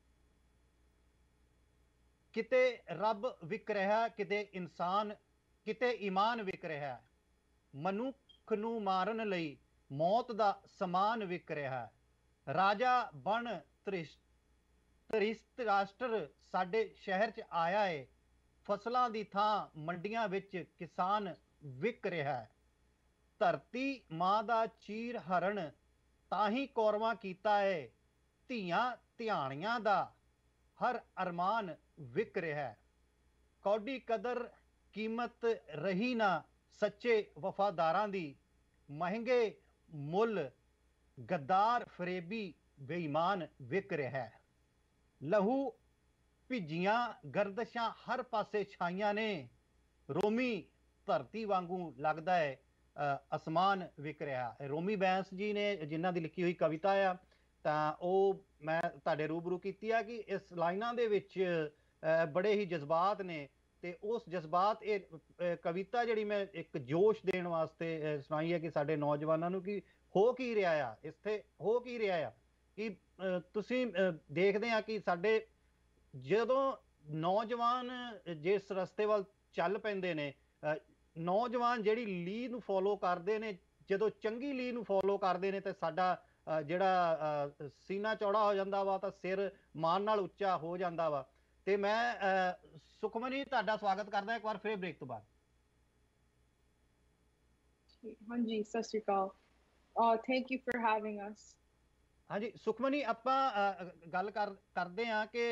ਕਿਤੇ ਰੱਬ ਵਿਕ ਰਿਹਾ, ਕਿਤੇ ਈਮਾਨ ਵਿਕ ਰਿਹਾ, ਮਨੁੱਖ ਨੂੰ ਮਾਰਨ ਲਈ ਮੌਤ ਦਾ ਸਮਾਨ ਵਿਕ ਰਿਹਾ, ਰਾਜਾ ਬਣ ਧਰਿਸ਼ਟ ਰਾਸ਼ਟਰ ਸਾਡੇ ਸ਼ਹਿਰ 'ਚ ਆਇਆ ਏ, ਫਸਲਾਂ ਦੀ ਥਾਂ ਮੰਡੀਆਂ ਵਿੱਚ ਕਿਸਾਨ ਵਿਕ ਰਿਹਾ, ਧਰਤੀ ਮਾਂ ਦਾ ਚੀਰ ਹਰਨ ਤਾਂ ਹੀ ਕੌਰਵਾਂ ਕੀਤਾ ਏ, ਧੀਆਂ ਧਿਆਣੀਆਂ ਦਾ ਹਰ ਅਰਮਾਨ ਵਿਕ ਰਿਹਾ, ਕੌਡੀ ਕਦਰ ਕੀਮਤ ਰਹੀ ਨਾ ਸੱਚੇ ਵਫਾਦਾਰਾਂ ਦੀ, ਮਹਿੰਗੇ ਮੁੱਲ ਗੱਦਾਰ ਫਰੇਬੀ ਬੇਈਮਾਨ ਵਿਕ ਰਿਹਾ, ਲਹੂ ਭਿੱਜੀਆਂ ਗਰਦਸ਼ਾਂ ਹਰ ਪਾਸੇ ਛਾਈਆਂ ਨੇ, ਰੋਮੀ ਧਰਤੀ ਵਾਂਗੂ ਲੱਗਦਾ ਹੈ ਅਸਮਾਨ ਵਿਕ ਰਿਹਾ। ਰੋਮੀ ਬੈਂਸ ਜੀ ਨੇ ਜਿਨ੍ਹਾਂ ਦੀ ਲਿਖੀ ਹੋਈ ਕਵਿਤਾ ਆ, ਤਾਂ ਉਹ ਮੈਂ ਤੁਹਾਡੇ ਰੂਬਰੂ ਕੀਤੀ ਆ ਕਿ ਇਸ ਲਾਈਨਾਂ ਦੇ ਵਿੱਚ ਬੜੇ ਹੀ ਜਜ਼ਬਾਤ ਨੇ, ਤੇ ਉਸ ਜਜ਼ਬਾਤ ਇਹ ਕਵਿਤਾ ਜਿਹੜੀ ਮੈਂ ਇੱਕ ਜੋਸ਼ ਦੇਣ ਵਾਸਤੇ ਸੁਣਾਈ ਹੈ ਕਿ ਸਾਡੇ ਨੌਜਵਾਨਾਂ ਨੂੰ ਕਿ ਹੋ ਕੀ ਰਿਹਾ ਆ, ਇੱਥੇ ਹੋ ਕੀ ਰਿਹਾ ਆ। ਕਿ ਤੁਸੀਂ ਦੇਖਦੇ ਆ ਕਿ ਸਾਡੇ ਜਦੋਂ ਨੌਜਵਾਨ ਜਿਸ ਰਸਤੇ ਵੱਲ ਚੱਲ ਪੈਂਦੇ ਨੇ, ਨੌਜਵਾਨ ਜਿਹੜੀ ਲੀਹ ਨੂੰ ਫੋਲੋ ਕਰਦੇ ਨੇ, ਜਦੋਂ ਚੰਗੀ ਲੀਹ ਨੂੰ ਫੋਲੋ ਕਰਦੇ ਨੇ ਤੇ ਸਾਡਾ ਜਿਹੜਾ ਸੀਨਾ ਚੌੜਾ ਹੋ ਜਾਂਦਾ ਵਾ, ਤਾਂ ਸਿਰ ਮਾਣ ਨਾਲ ਉੱਚਾ ਹੋ ਜਾਂਦਾ ਵਾ। ਤੇ ਮੈਂ ਸੁਖਮਨੀ ਤੁਹਾਡਾ ਸਵਾਗਤ ਕਰਦਾ ਇੱਕ ਵਾਰ ਫਿਰ ਬ੍ਰੇਕ ਤੋਂ ਬਾਅਦ। ਹਾਂਜੀ, ਸਤਿ ਸ਼੍ਰੀ ਅਕਾਲ। Thank you for having us. ਹਾਂਜੀ ਸੁਖਮਨੀ ਆਪਾਂ ਗੱਲ ਕਰਦੇ ਹਾਂ ਕਿ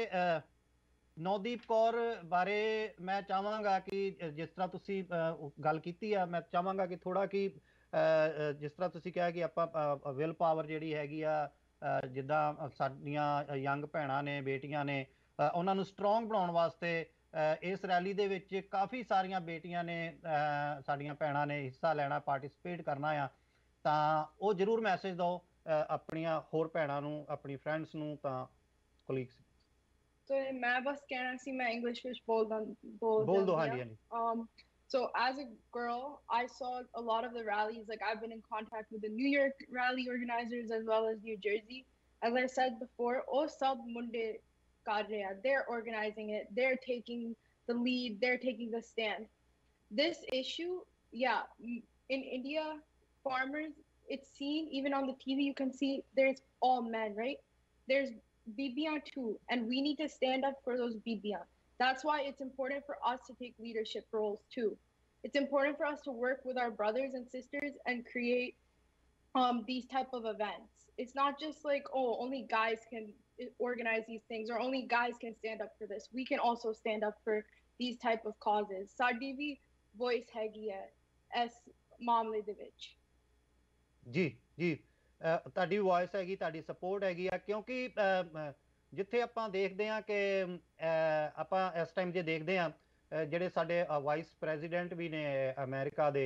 ਨੌਦੀਪ ਕੌਰ ਬਾਰੇ ਮੈਂ ਚਾਹਾਂਗਾ ਕਿ ਜਿਸ ਤਰ੍ਹਾਂ ਤੁਸੀਂ ਗੱਲ ਕੀਤੀ ਆ ਮੈਂ ਚਾਹਾਂਗਾ ਕਿ ਥੋੜਾ ਕਿ ਜਿਸ ਤਰ੍ਹਾਂ ਤੁਸੀਂ ਕਿਹਾ ਕਿ ਆਪਾਂ ਵਿਲ ਪਾਵਰ ਜਿਹੜੀ ਹੈਗੀ ਆ ਜਿੱਦਾਂ ਸਾਡੀਆਂ ਯੰਗ ਭੈਣਾਂ ਨੇ ਬੇਟੀਆਂ ਨੇ ਉਹਨਾਂ ਨੂੰ ਸਟਰੋਂਗ ਬਣਾਉਣ ਵਾਸਤੇ ਇਸ ਰੈਲੀ ਦੇ ਵਿੱਚ ਕਾਫੀ ਸਾਰੀਆਂ ਬੇਟੀਆਂ ਨੇ ਸਾਡੀਆਂ ਭੈਣਾਂ ਨੇ ਹਿੱਸਾ ਲੈਣਾ ਪਾਰਟਿਸਿਪੇਟ ਕਰਨਾ ਆ ਤਾਂ ਉਹ ਜ਼ਰੂਰ ਮੈਸੇਜ ਦਿਓ ਆਪਣੀਆਂ ਹੋਰ ਭੈਣਾਂ ਨੂੰ ਆਪਣੀ ਫਰੈਂਡਸ ਨੂੰ ਤਾਂ ਕੋਲੀਗਸ So मैं बस कहना सी मैं English ਵਿੱਚ बोल ਬੋਲ ਦੋ ਜਾਂਦੀ ਹਾਂਜੀ ਹਾਂ. ਹਾਂਜੀ So as a girl, I saw a lot of the rallies. Like I've been in contact with the New York rally organizers as well as New Jersey. As I said before, oh sab munde kar rahe hain. They're organizing it. They're taking the lead. They're taking the stand. This issue, yeah, in India, farmers, it's seen even on the TV. You can see there's all men, right? There's BBR too, and we need to stand up for those BBR. That's why it's important for us to take leadership roles too. It's important for us to work with our brothers and sisters and create these type of events. It's not just like, oh, only guys can organize these things or only guys can stand up for this. We can also stand up for these type of causes. Saadi bhi voice ਹੈਗੀ ਹੈ ਇਸ ਮਾਮਲੇ ਦੇ ਵਿੱਚ. ਜੀ ਜੀ ਤੁਹਾਡੀ voice ਹੈਗੀ ਤੁਹਾਡੀ ਸਪੋਰਟ ਹੈਗੀ ਆ ਕਿਉਂਕਿ ਜਿੱਥੇ ਆਪਾਂ ਦੇਖਦੇ ਹਾਂ ਕਿ ਆਪਾਂ ਇਸ ਟਾਈਮ ਜੇ ਦੇਖਦੇ ਹਾਂ ਜਿਹੜੇ ਸਾਡੇ ਵਾਈਸ ਪ੍ਰੈਜ਼ੀਡੈਂਟ ਵੀ ਨੇ ਅਮਰੀਕਾ ਦੇ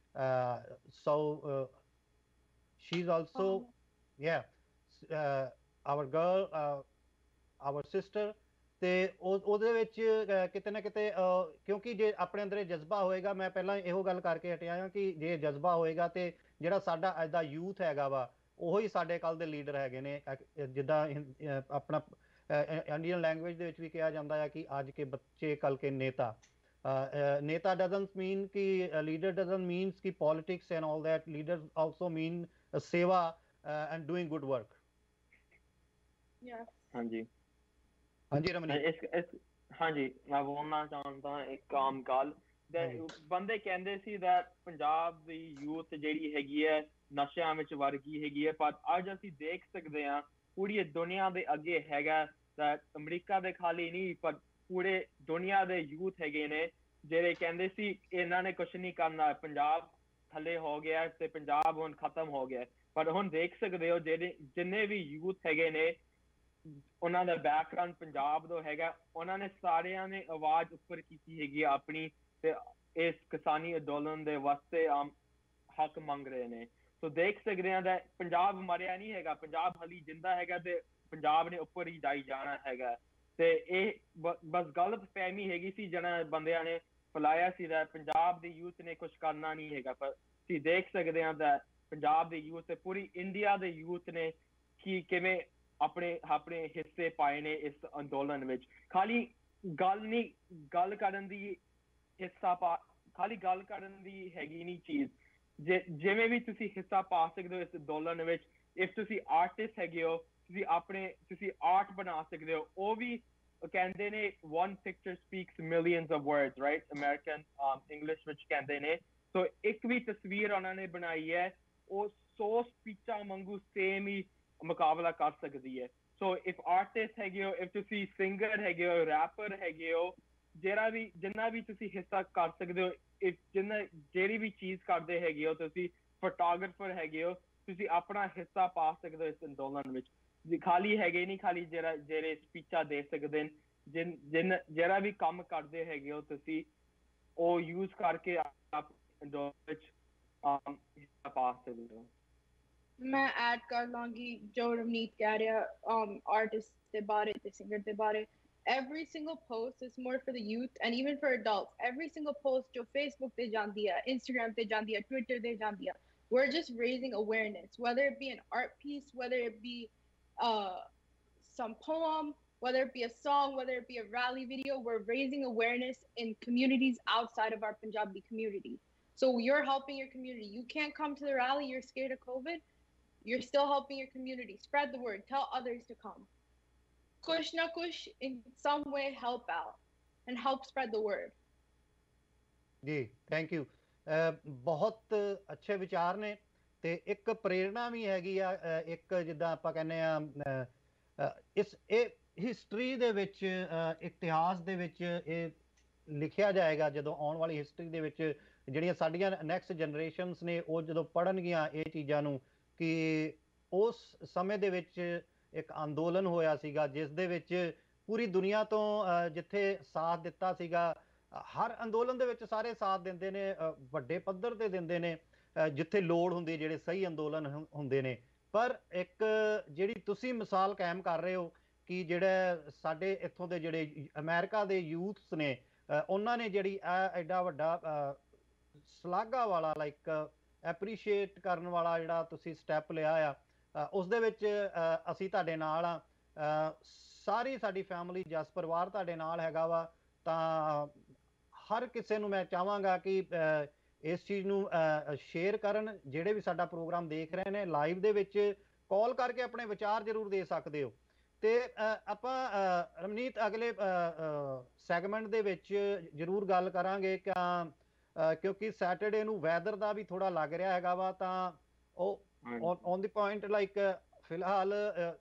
so she is also yeah our girl our sister ਤੇ ਉਹਦੇ ਵਿੱਚ ਕਿਤੇ ਨਾ ਕਿਤੇ ਕਿਉਂਕਿ ਜੇ ਆਪਣੇ ਅੰਦਰ ਇਹ ਜਜ਼ਬਾ ਹੋਏਗਾ ਮੈਂ ਪਹਿਲਾਂ ਇਹੋ ਗੱਲ ਕਰਕੇ ਹਟਿਆ ਹਾਂ ਕਿ ਜੇ ਜਜ਼ਬਾ ਹੋਏਗਾ ਤੇ ਜਿਹੜਾ ਸਾਡਾ ਅੱਜ ਦਾ ਯੂਥ ਹੈਗਾ ਵਾ ਉਹੀ ਸਾਡੇ ਕੱਲ ਦੇ ਲੀਡਰ ਹੈਗੇ ਨੇ ਜਿੱਦਾਂ ਆਪਣਾ ਇੰਡੀਅਨ ਲੈਂਗੁਏਜ ਦੇ ਵਿੱਚ ਵੀ ਕਿਹਾ ਜਾਂਦਾ ਹੈ ਕਿ ਅੱਜ ਕੇ ਬੱਚੇ ਕੱਲ ਕੇ ਨੇਤਾ ਨੇਤਾ ਡਜ਼ਨਟ ਮੀਨ ਕਿ ਲੀਡਰ ਡਜ਼ਨਟ ਮੀਨਸ ਕਿ politics and all that leaders also mean seva and doing good work. Yeah. ਹਾਂਜੀ ਹਾਂਜੀ ਰਮਨੀਤ ਹਾਂਜੀ ਮੈਂ ਬੋਲਣਾ ਚਾਹੁੰਦਾ ਇੱਕ ਆਮ ਗੱਲ ਬੰਦੇ ਕਹਿੰਦੇ ਸੀ that ਪੰਜਾਬ ਦੀ ਯੂਥ ਜਿਹੜੀ ਹੈਗੀ ਹੈ ਨਸ਼ਿਆਂ ਵਿੱਚ ਵੜ ਗਈ ਹੈਗੀ ਹੈ ਪਰ ਅੱਜ ਅਸੀਂ ਦੇਖ ਸਕਦੇ ਹਾਂ ਪੂਰੀ ਦੁਨੀਆ ਦੇ ਅੱਗੇ ਹੈਗਾ that ਅਮਰੀਕਾ ਦੇ ਖਾਲੀ ਨਹੀਂ ਪਰ ਪੂਰੇ ਦੁਨੀਆ ਦੇ ਯੂਥ ਹੈਗੇ ਨੇ ਜਿਹੜੇ ਕਹਿੰਦੇ ਸੀ ਇਹਨਾਂ ਨੇ ਕੁਛ ਨਹੀਂ ਕਰਨਾ ਪੰਜਾਬ ਥੱਲੇ ਹੋ ਗਿਆ ਤੇ ਪੰਜਾਬ ਹੁਣ ਖਤਮ ਹੋ ਗਿਆ ਪਰ ਹੁਣ ਦੇਖ ਸਕਦੇ ਹੋ ਜਿਹੜੇ ਜਿੰਨੇ ਵੀ ਯੂਥ ਹੈਗੇ ਨੇ ਉਹਨਾਂ ਦਾ ਬੈਕਗ੍ਰਾਉਂਡ ਪੰਜਾਬ ਤੋਂ ਹੈਗਾ ਉਹਨਾਂ ਨੇ ਸਾਰਿਆਂ ਨੇ ਆਵਾਜ਼ ਉੱਪਰ ਕੀਤੀ ਹੈਗੀ ਆਪਣੀ ਤੇ ਇਸ ਕਿਸਾਨੀ ਅੰਦੋਲਨ ਦੇ ਵਾਸਤੇ ਹੱਕ ਮੰਗ ਰਹੇ ਨੇ ਸੋ ਦੇਖ ਸਕਦੇ ਹਾਂ that ਪੰਜਾਬ ਮਰਿਆ ਨਹੀਂ ਹੈਗਾ ਪੰਜਾਬ ਹਾਲੀ ਜਿੰਦਾ ਹੈਗਾ ਤੇ ਪੰਜਾਬ ਨੇ ਉੱਪਰ ਹੀ ਜਾਈ ਜਾਣਾ ਹੈਗਾ ਤੇ ਇਹ ਬਸ ਗਲਤ ਫਹਿਮੀ ਹੈਗੀ ਸੀ ਜਿਹਨਾਂ ਬੰਦਿਆਂ ਨੇ ਫੈਲਾਇਆ ਸੀ that ਪੰਜਾਬ ਦੀ ਯੂਥ ਨੇ ਕੁਝ ਕਰਨਾ ਨਹੀਂ ਹੈਗਾ ਪਰ ਤੁਸੀਂ ਦੇਖ ਸਕਦੇ ਹਾਂ that ਪੰਜਾਬ ਦੀ ਯੂਥ ਤੇ ਪੂਰੀ ਇੰਡੀਆ ਦੇ ਯੂਥ ਨੇ ਕਿ ਕਿਵੇਂ ਆਪਣੇ ਹਿੱਸੇ ਪਾਏ ਨੇ ਇਸ ਅੰਦੋਲਨ ਵਿੱਚ ਖਾਲੀ ਗੱਲ ਕਰਨ ਦੀ ਹਿੱਸਾ ਖਾਲੀ ਗੱਲ ਕਰਨ ਦੀ ਹੈਗੀ ਨਹੀਂ ਚੀਜ਼ ਜਿਵੇਂ ਵੀ ਤੁਸੀਂ ਹਿੱਸਾ ਪਾ ਸਕਦੇ ਹੋ ਇਸ ਅੰਦੋਲਨ ਵਿੱਚ if ਤੁਸੀਂ ਆਰਟਿਸਟ ਹੈਗੇ ਹੋ ਤੁਸੀਂ ਆਰਟ ਬਣਾ ਸਕਦੇ ਹੋ ਉਹ ਵੀ ਕਹਿੰਦੇ ਨੇ one picture speaks millions of words right American English ਵਿੱਚ ਕਹਿੰਦੇ ਨੇ ਸੋ ਇੱਕ ਵੀ ਤਸਵੀਰ ਉਹਨਾਂ ਨੇ ਬਣਾਈ ਹੈ ਉਹ 100 ਸਪੀਚਾਂ ਵਾਂਗੂ ਸੇਮ ਹੀ ਮੁਕਾਬਲਾ ਕਰ ਸਕਦੀ ਹੈ ਸੋ ਇਫ ਆਰਟਿਸਟ ਹੈਗੇ ਹੋ ਇਫ ਤੁਸੀਂ ਸਿੰਗਰ ਹੈਗੇ ਹੋ ਰੈਪਰ ਹੈਗੇ ਹੋ ਜਿੰਨਾ ਵੀ ਤੁਸੀਂ ਹਿੱਸਾ ਕਰ ਸਕਦੇ ਹੋ ਜਿਹੜੀ ਵੀ ਚੀਜ਼ ਕਰਦੇ ਹੈਗੇ ਹੋ ਤੁਸੀਂ ਫੋਟੋਗ੍ਰਾਫਰ ਹੈਗੇ ਹੋ ਤੁਸੀਂ ਆਪਣਾ ਹਿੱਸਾ ਪਾ ਸਕਦੇ ਹੋ ਇਸ ਅੰਦੋਲਨ ਵਿੱਚ ਖਾਲੀ ਹੈਗੇ ਨਹੀਂ ਖਾਲੀ ਜਿਹੜੇ ਸਪੀਚਾਂ ਦੇ ਸਕਦੇ ਨੇ ਜਿਹੜਾ ਵੀ ਕੰਮ ਕਰਦੇ ਹੈਗੇ ਹੋ ਤੁਸੀਂ ਉਹ ਯੂਜ਼ ਕਰਕੇ ਅੰਦੋਲਨ ਵਿੱਚ ਹਿੱਸਾ ਪਾ ਸਕਦੇ ਹੋ मैं ऐड कर लांगी जो रवनीत कह रहा आर्टिस्ट के बारे ते सिंगर के बारे every single post is more for the youth and even for adults every single post जो Facebook te jandi hai Instagram te jandi hai Twitter te jandi hai we're just raising awareness whether it be an art piece whether it be some poem whether it be a song whether it be a rally video we're raising awareness in communities outside of our Punjabi community so you're helping your community you can't come to the rally you're scared of COVID you're still helping your community spread the word tell others to come kush na kush in some way help out and help spread the word ਜੀ thank you ਬਹੁਤ ਅੱਛੇ ਵਿਚਾਰ ਨੇ ਤੇ ਇੱਕ ਪ੍ਰੇਰਣਾ ਵੀ ਹੈਗੀ ਆ, ਇੱਕ ਜਿੱਦਾਂ ਆਪਾਂ ਕਹਿੰਦੇ ਆ ਇਸ ਇਹ ਹਿਸਟਰੀ ਦੇ ਵਿੱਚ, ਇਤਿਹਾਸ ਦੇ ਵਿੱਚ ਇਹ ਲਿਖਿਆ ਜਾਏਗਾ ਜਦੋਂ ਆਉਣ ਵਾਲੀ ਹਿਸਟਰੀ ਦੇ ਵਿੱਚ ਜਿਹੜੀਆਂ ਸਾਡੀਆਂ ਨੈਕਸਟ ਜਨਰੇਸ਼ਨਸ ਨੇ ਉਹ ਜਦੋਂ ਪੜ੍ਹਨਗੀਆਂ ਇਹ ਚੀਜ਼ਾਂ ਨੂੰ, ਕਿ ਉਸ ਸਮੇਂ ਦੇ ਵਿੱਚ ਇੱਕ ਅੰਦੋਲਨ ਹੋਇਆ ਸੀਗਾ ਜਿਸ ਦੇ ਵਿੱਚ ਪੂਰੀ ਦੁਨੀਆ ਤੋਂ ਜਿੱਥੇ ਸਾਥ ਦਿੱਤਾ ਸੀਗਾ, ਹਰ ਅੰਦੋਲਨ ਦੇ ਵਿੱਚ ਸਾਰੇ ਸਾਥ ਦਿੰਦੇ ਨੇ, ਵੱਡੇ ਪੱਧਰ ਤੇ ਦਿੰਦੇ ਨੇ ਜਿੱਥੇ ਲੋੜ ਹੁੰਦੀ, ਜਿਹੜੇ ਸਹੀ ਅੰਦੋਲਨ ਹੁੰਦੇ ਨੇ। ਪਰ ਇੱਕ ਜਿਹੜੀ ਤੁਸੀਂ ਮਿਸਾਲ ਕਾਇਮ ਕਰ ਰਹੇ ਹੋ ਕਿ ਜਿਹੜੇ ਸਾਡੇ ਇੱਥੋਂ ਦੇ ਜਿਹੜੇ ਅਮਰੀਕਾ ਦੇ ਯੂਥਸ ਨੇ, ਉਹਨਾਂ ਨੇ ਜਿਹੜੀ ਐਡਾ ਵੱਡਾ ਸ਼ਲਾਘਾ ਵਾਲਾ, ਲਾਈਕ ਐਪਰੀਸ਼ੀਏਟ ਕਰਨ ਵਾਲਾ ਜਿਹੜਾ ਤੁਸੀਂ ਸਟੈਪ ਲਿਆ ਆ, ਉਸ ਦੇ ਵਿੱਚ ਅਸੀਂ ਤੁਹਾਡੇ ਨਾਲ ਆ, ਸਾਰੀ ਸਾਡੀ ਫੈਮਿਲੀ ਜਸ ਪਰਿਵਾਰ ਤੁਹਾਡੇ ਨਾਲ ਹੈਗਾ ਵਾ। ਤਾਂ ਹਰ ਕਿਸੇ ਨੂੰ ਮੈਂ ਚਾਹਾਂਗਾ ਕਿ ਇਸ ਚੀਜ਼ ਨੂੰ ਸ਼ੇਅਰ ਕਰਨ। ਜਿਹੜੇ ਵੀ ਸਾਡਾ ਪ੍ਰੋਗਰਾਮ ਦੇਖ ਰਹੇ ਨੇ ਲਾਈਵ ਦੇ ਵਿੱਚ ਕਾਲ ਕਰਕੇ ਆਪਣੇ ਵਿਚਾਰ ਜ਼ਰੂਰ ਦੇ ਸਕਦੇ ਹੋ। ਤੇ ਆਪਾਂ ਰਮਨੀਤ ਅਗਲੇ ਸੈਗਮੈਂਟ ਦੇ ਵਿੱਚ ਜ਼ਰੂਰ ਗੱਲ ਕਰਾਂਗੇ ਕਿਉਂਕਿ ਸੈਟਰਡੇ ਨੂੰ ਵੈਦਰ ਦਾ ਵੀ ਥੋੜਾ ਲੱਗ ਰਿਹਾ ਹੈਗਾ ਵਾ, ਤਾਂ ਉਹ ਔਨ ਦੀ ਪੁਆਇੰਟ ਲਾਈਕ ਫਿਲਹਾਲ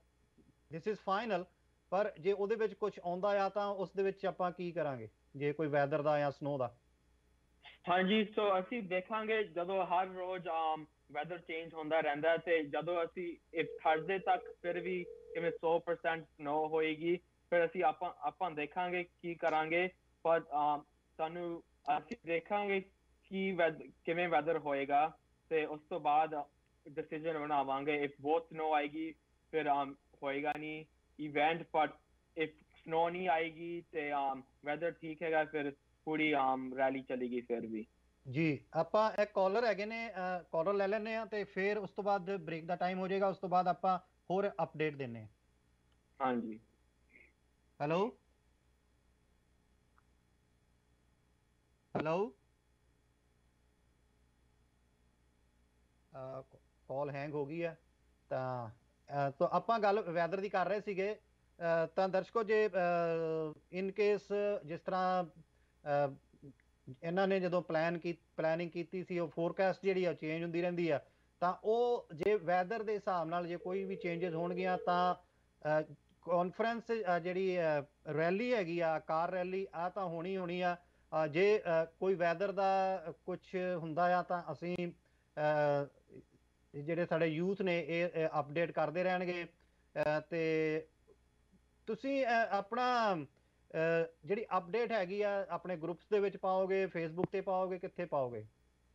ਦਿਸ ਇਜ਼ ਫਾਈਨਲ, ਪਰ ਜੇ ਉਹਦੇ ਵਿੱਚ ਕੁਝ ਆਉਂਦਾ ਆ ਤਾਂ ਉਸ ਦੇ ਵਿੱਚ ਆਪਾਂ ਕੀ ਕਰਾਂਗੇ ਜੇ ਕੋਈ ਵੈਦਰ ਦਾ ਜਾਂ ਸਨੋ ਦਾ? ਹਾਂਜੀ, ਸੋ ਅਸੀਂ ਦੇਖਾਂਗੇ ਜਦੋਂ ਹਰ ਰੋਜ਼ ਵੈਦਰ ਚੇਂਜ ਹੁੰਦਾ ਰਹਿੰਦਾ, ਤੇ ਜਦੋਂ ਅਸੀਂ ਥਰਸਡੇ ਤੱਕ ਫਿਰ ਵੀ ਕਿਵੇਂ 100% ਸਨੋ ਹੋਏਗੀ, ਫਿਰ ਅਸੀਂ ਆਪਾਂ ਦੇਖਾਂਗੇ ਕੀ ਕਰਾਂਗੇ। ਪਰ ਸਾਨੂੰ ਅਸੀਂ ਦੇਖਾਂਗੇ ਕਿਵੇਂ ਵੈਦਰ ਹੋਏਗਾ ਤੇ ਉਸ ਤੋਂ ਬਾਅਦ ਡਿਸੀਜਨ ਬਣਾਵਾਂਗੇ। ਇਫ ਬਹੁਤ ਸਨੋ ਆਏਗੀ ਫਿਰ ਹੋਏਗਾ ਨਹੀਂ ਇਵੈਂਟ, ਪਰ ਇਫ ਸਨੋ ਨਹੀਂ ਆਏਗੀ ਤੇ ਵੈਦਰ ਠੀਕ ਹੈਗਾ ਫਿਰ ਪੂਰੀ ਰੈਲੀ ਚਲੇਗੀ ਫਿਰ ਵੀ। ਜੀ, ਆਪਾਂ ਇੱਕ ਕਾਲਰ ਹੈਗੇ ਨੇ, ਕਾਲਰ ਲੈ ਲੈਂਦੇ ਆ ਤੇ ਫਿਰ ਉਸ ਤੋਂ ਬਾਅਦ ਬ੍ਰੇਕ ਦਾ ਟਾਈਮ ਹੋ ਜਾਏਗਾ, ਉਸ ਤੋਂ ਬਾਅਦ ਆਪਾਂ ਹੋਰ ਅਪਡੇਟ ਦਿੰਨੇ ਆ। ਹਾਂਜੀ, ਹੈਲੋ ਹੈਲੋ, ਕਾਲ ਹੈਂਗ ਹੋ ਗਈ ਹੈ। ਤਾਂ ਆਪਾਂ ਗੱਲ ਵੈਦਰ ਦੀ ਕਰ ਰਹੇ ਸੀਗੇ। ਤਾਂ ਦਰਸ਼ਕੋ, ਜੇ ਇਨ ਕੇਸ ਜਿਸ ਤਰ੍ਹਾਂ ਇਹਨਾਂ ਨੇ ਜਦੋਂ ਪਲੈਨਿੰਗ ਕੀਤੀ ਸੀ, ਉਹ ਫੋਰਕਾਸਟ ਜਿਹੜੀ ਆ ਚੇਂਜ ਹੁੰਦੀ ਰਹਿੰਦੀ ਆ, ਤਾਂ ਉਹ ਜੇ ਵੈਦਰ ਦੇ ਹਿਸਾਬ ਨਾਲ ਜੇ ਕੋਈ ਵੀ ਚੇਂਜਸ ਹੋਣਗੀਆਂ ਤਾਂ ਕਾਨਫਰੰਸ ਜਿਹੜੀ ਰੈਲੀ ਹੈਗੀ ਆ, ਕਾਰ ਰੈਲੀ ਆ ਤਾਂ ਹੋਣੀ ਆ। ਜੇ ਕੋਈ ਵੈਦਰ ਦਾ ਕੁਝ ਹੁੰਦਾ ਆ ਤਾਂ ਅਸੀਂ ਜਿਹੜੇ ਸਾਡੇ ਯੂਥ ਨੇ ਇਹ ਅਪਡੇਟ ਕਰਦੇ ਰਹਿਣਗੇ। ਤੇ ਤੁਸੀਂ ਆਪਣਾ ਜਿਹੜੀ ਅਪਡੇਟ ਹੈਗੀ ਆ ਆਪਣੇ ਗਰੁੱਪਸ ਦੇ ਵਿੱਚ ਪਾਓਗੇ, ਫੇਸਬੁੱਕ ਤੇ ਪਾਓਗੇ, ਕਿੱਥੇ ਪਾਓਗੇ?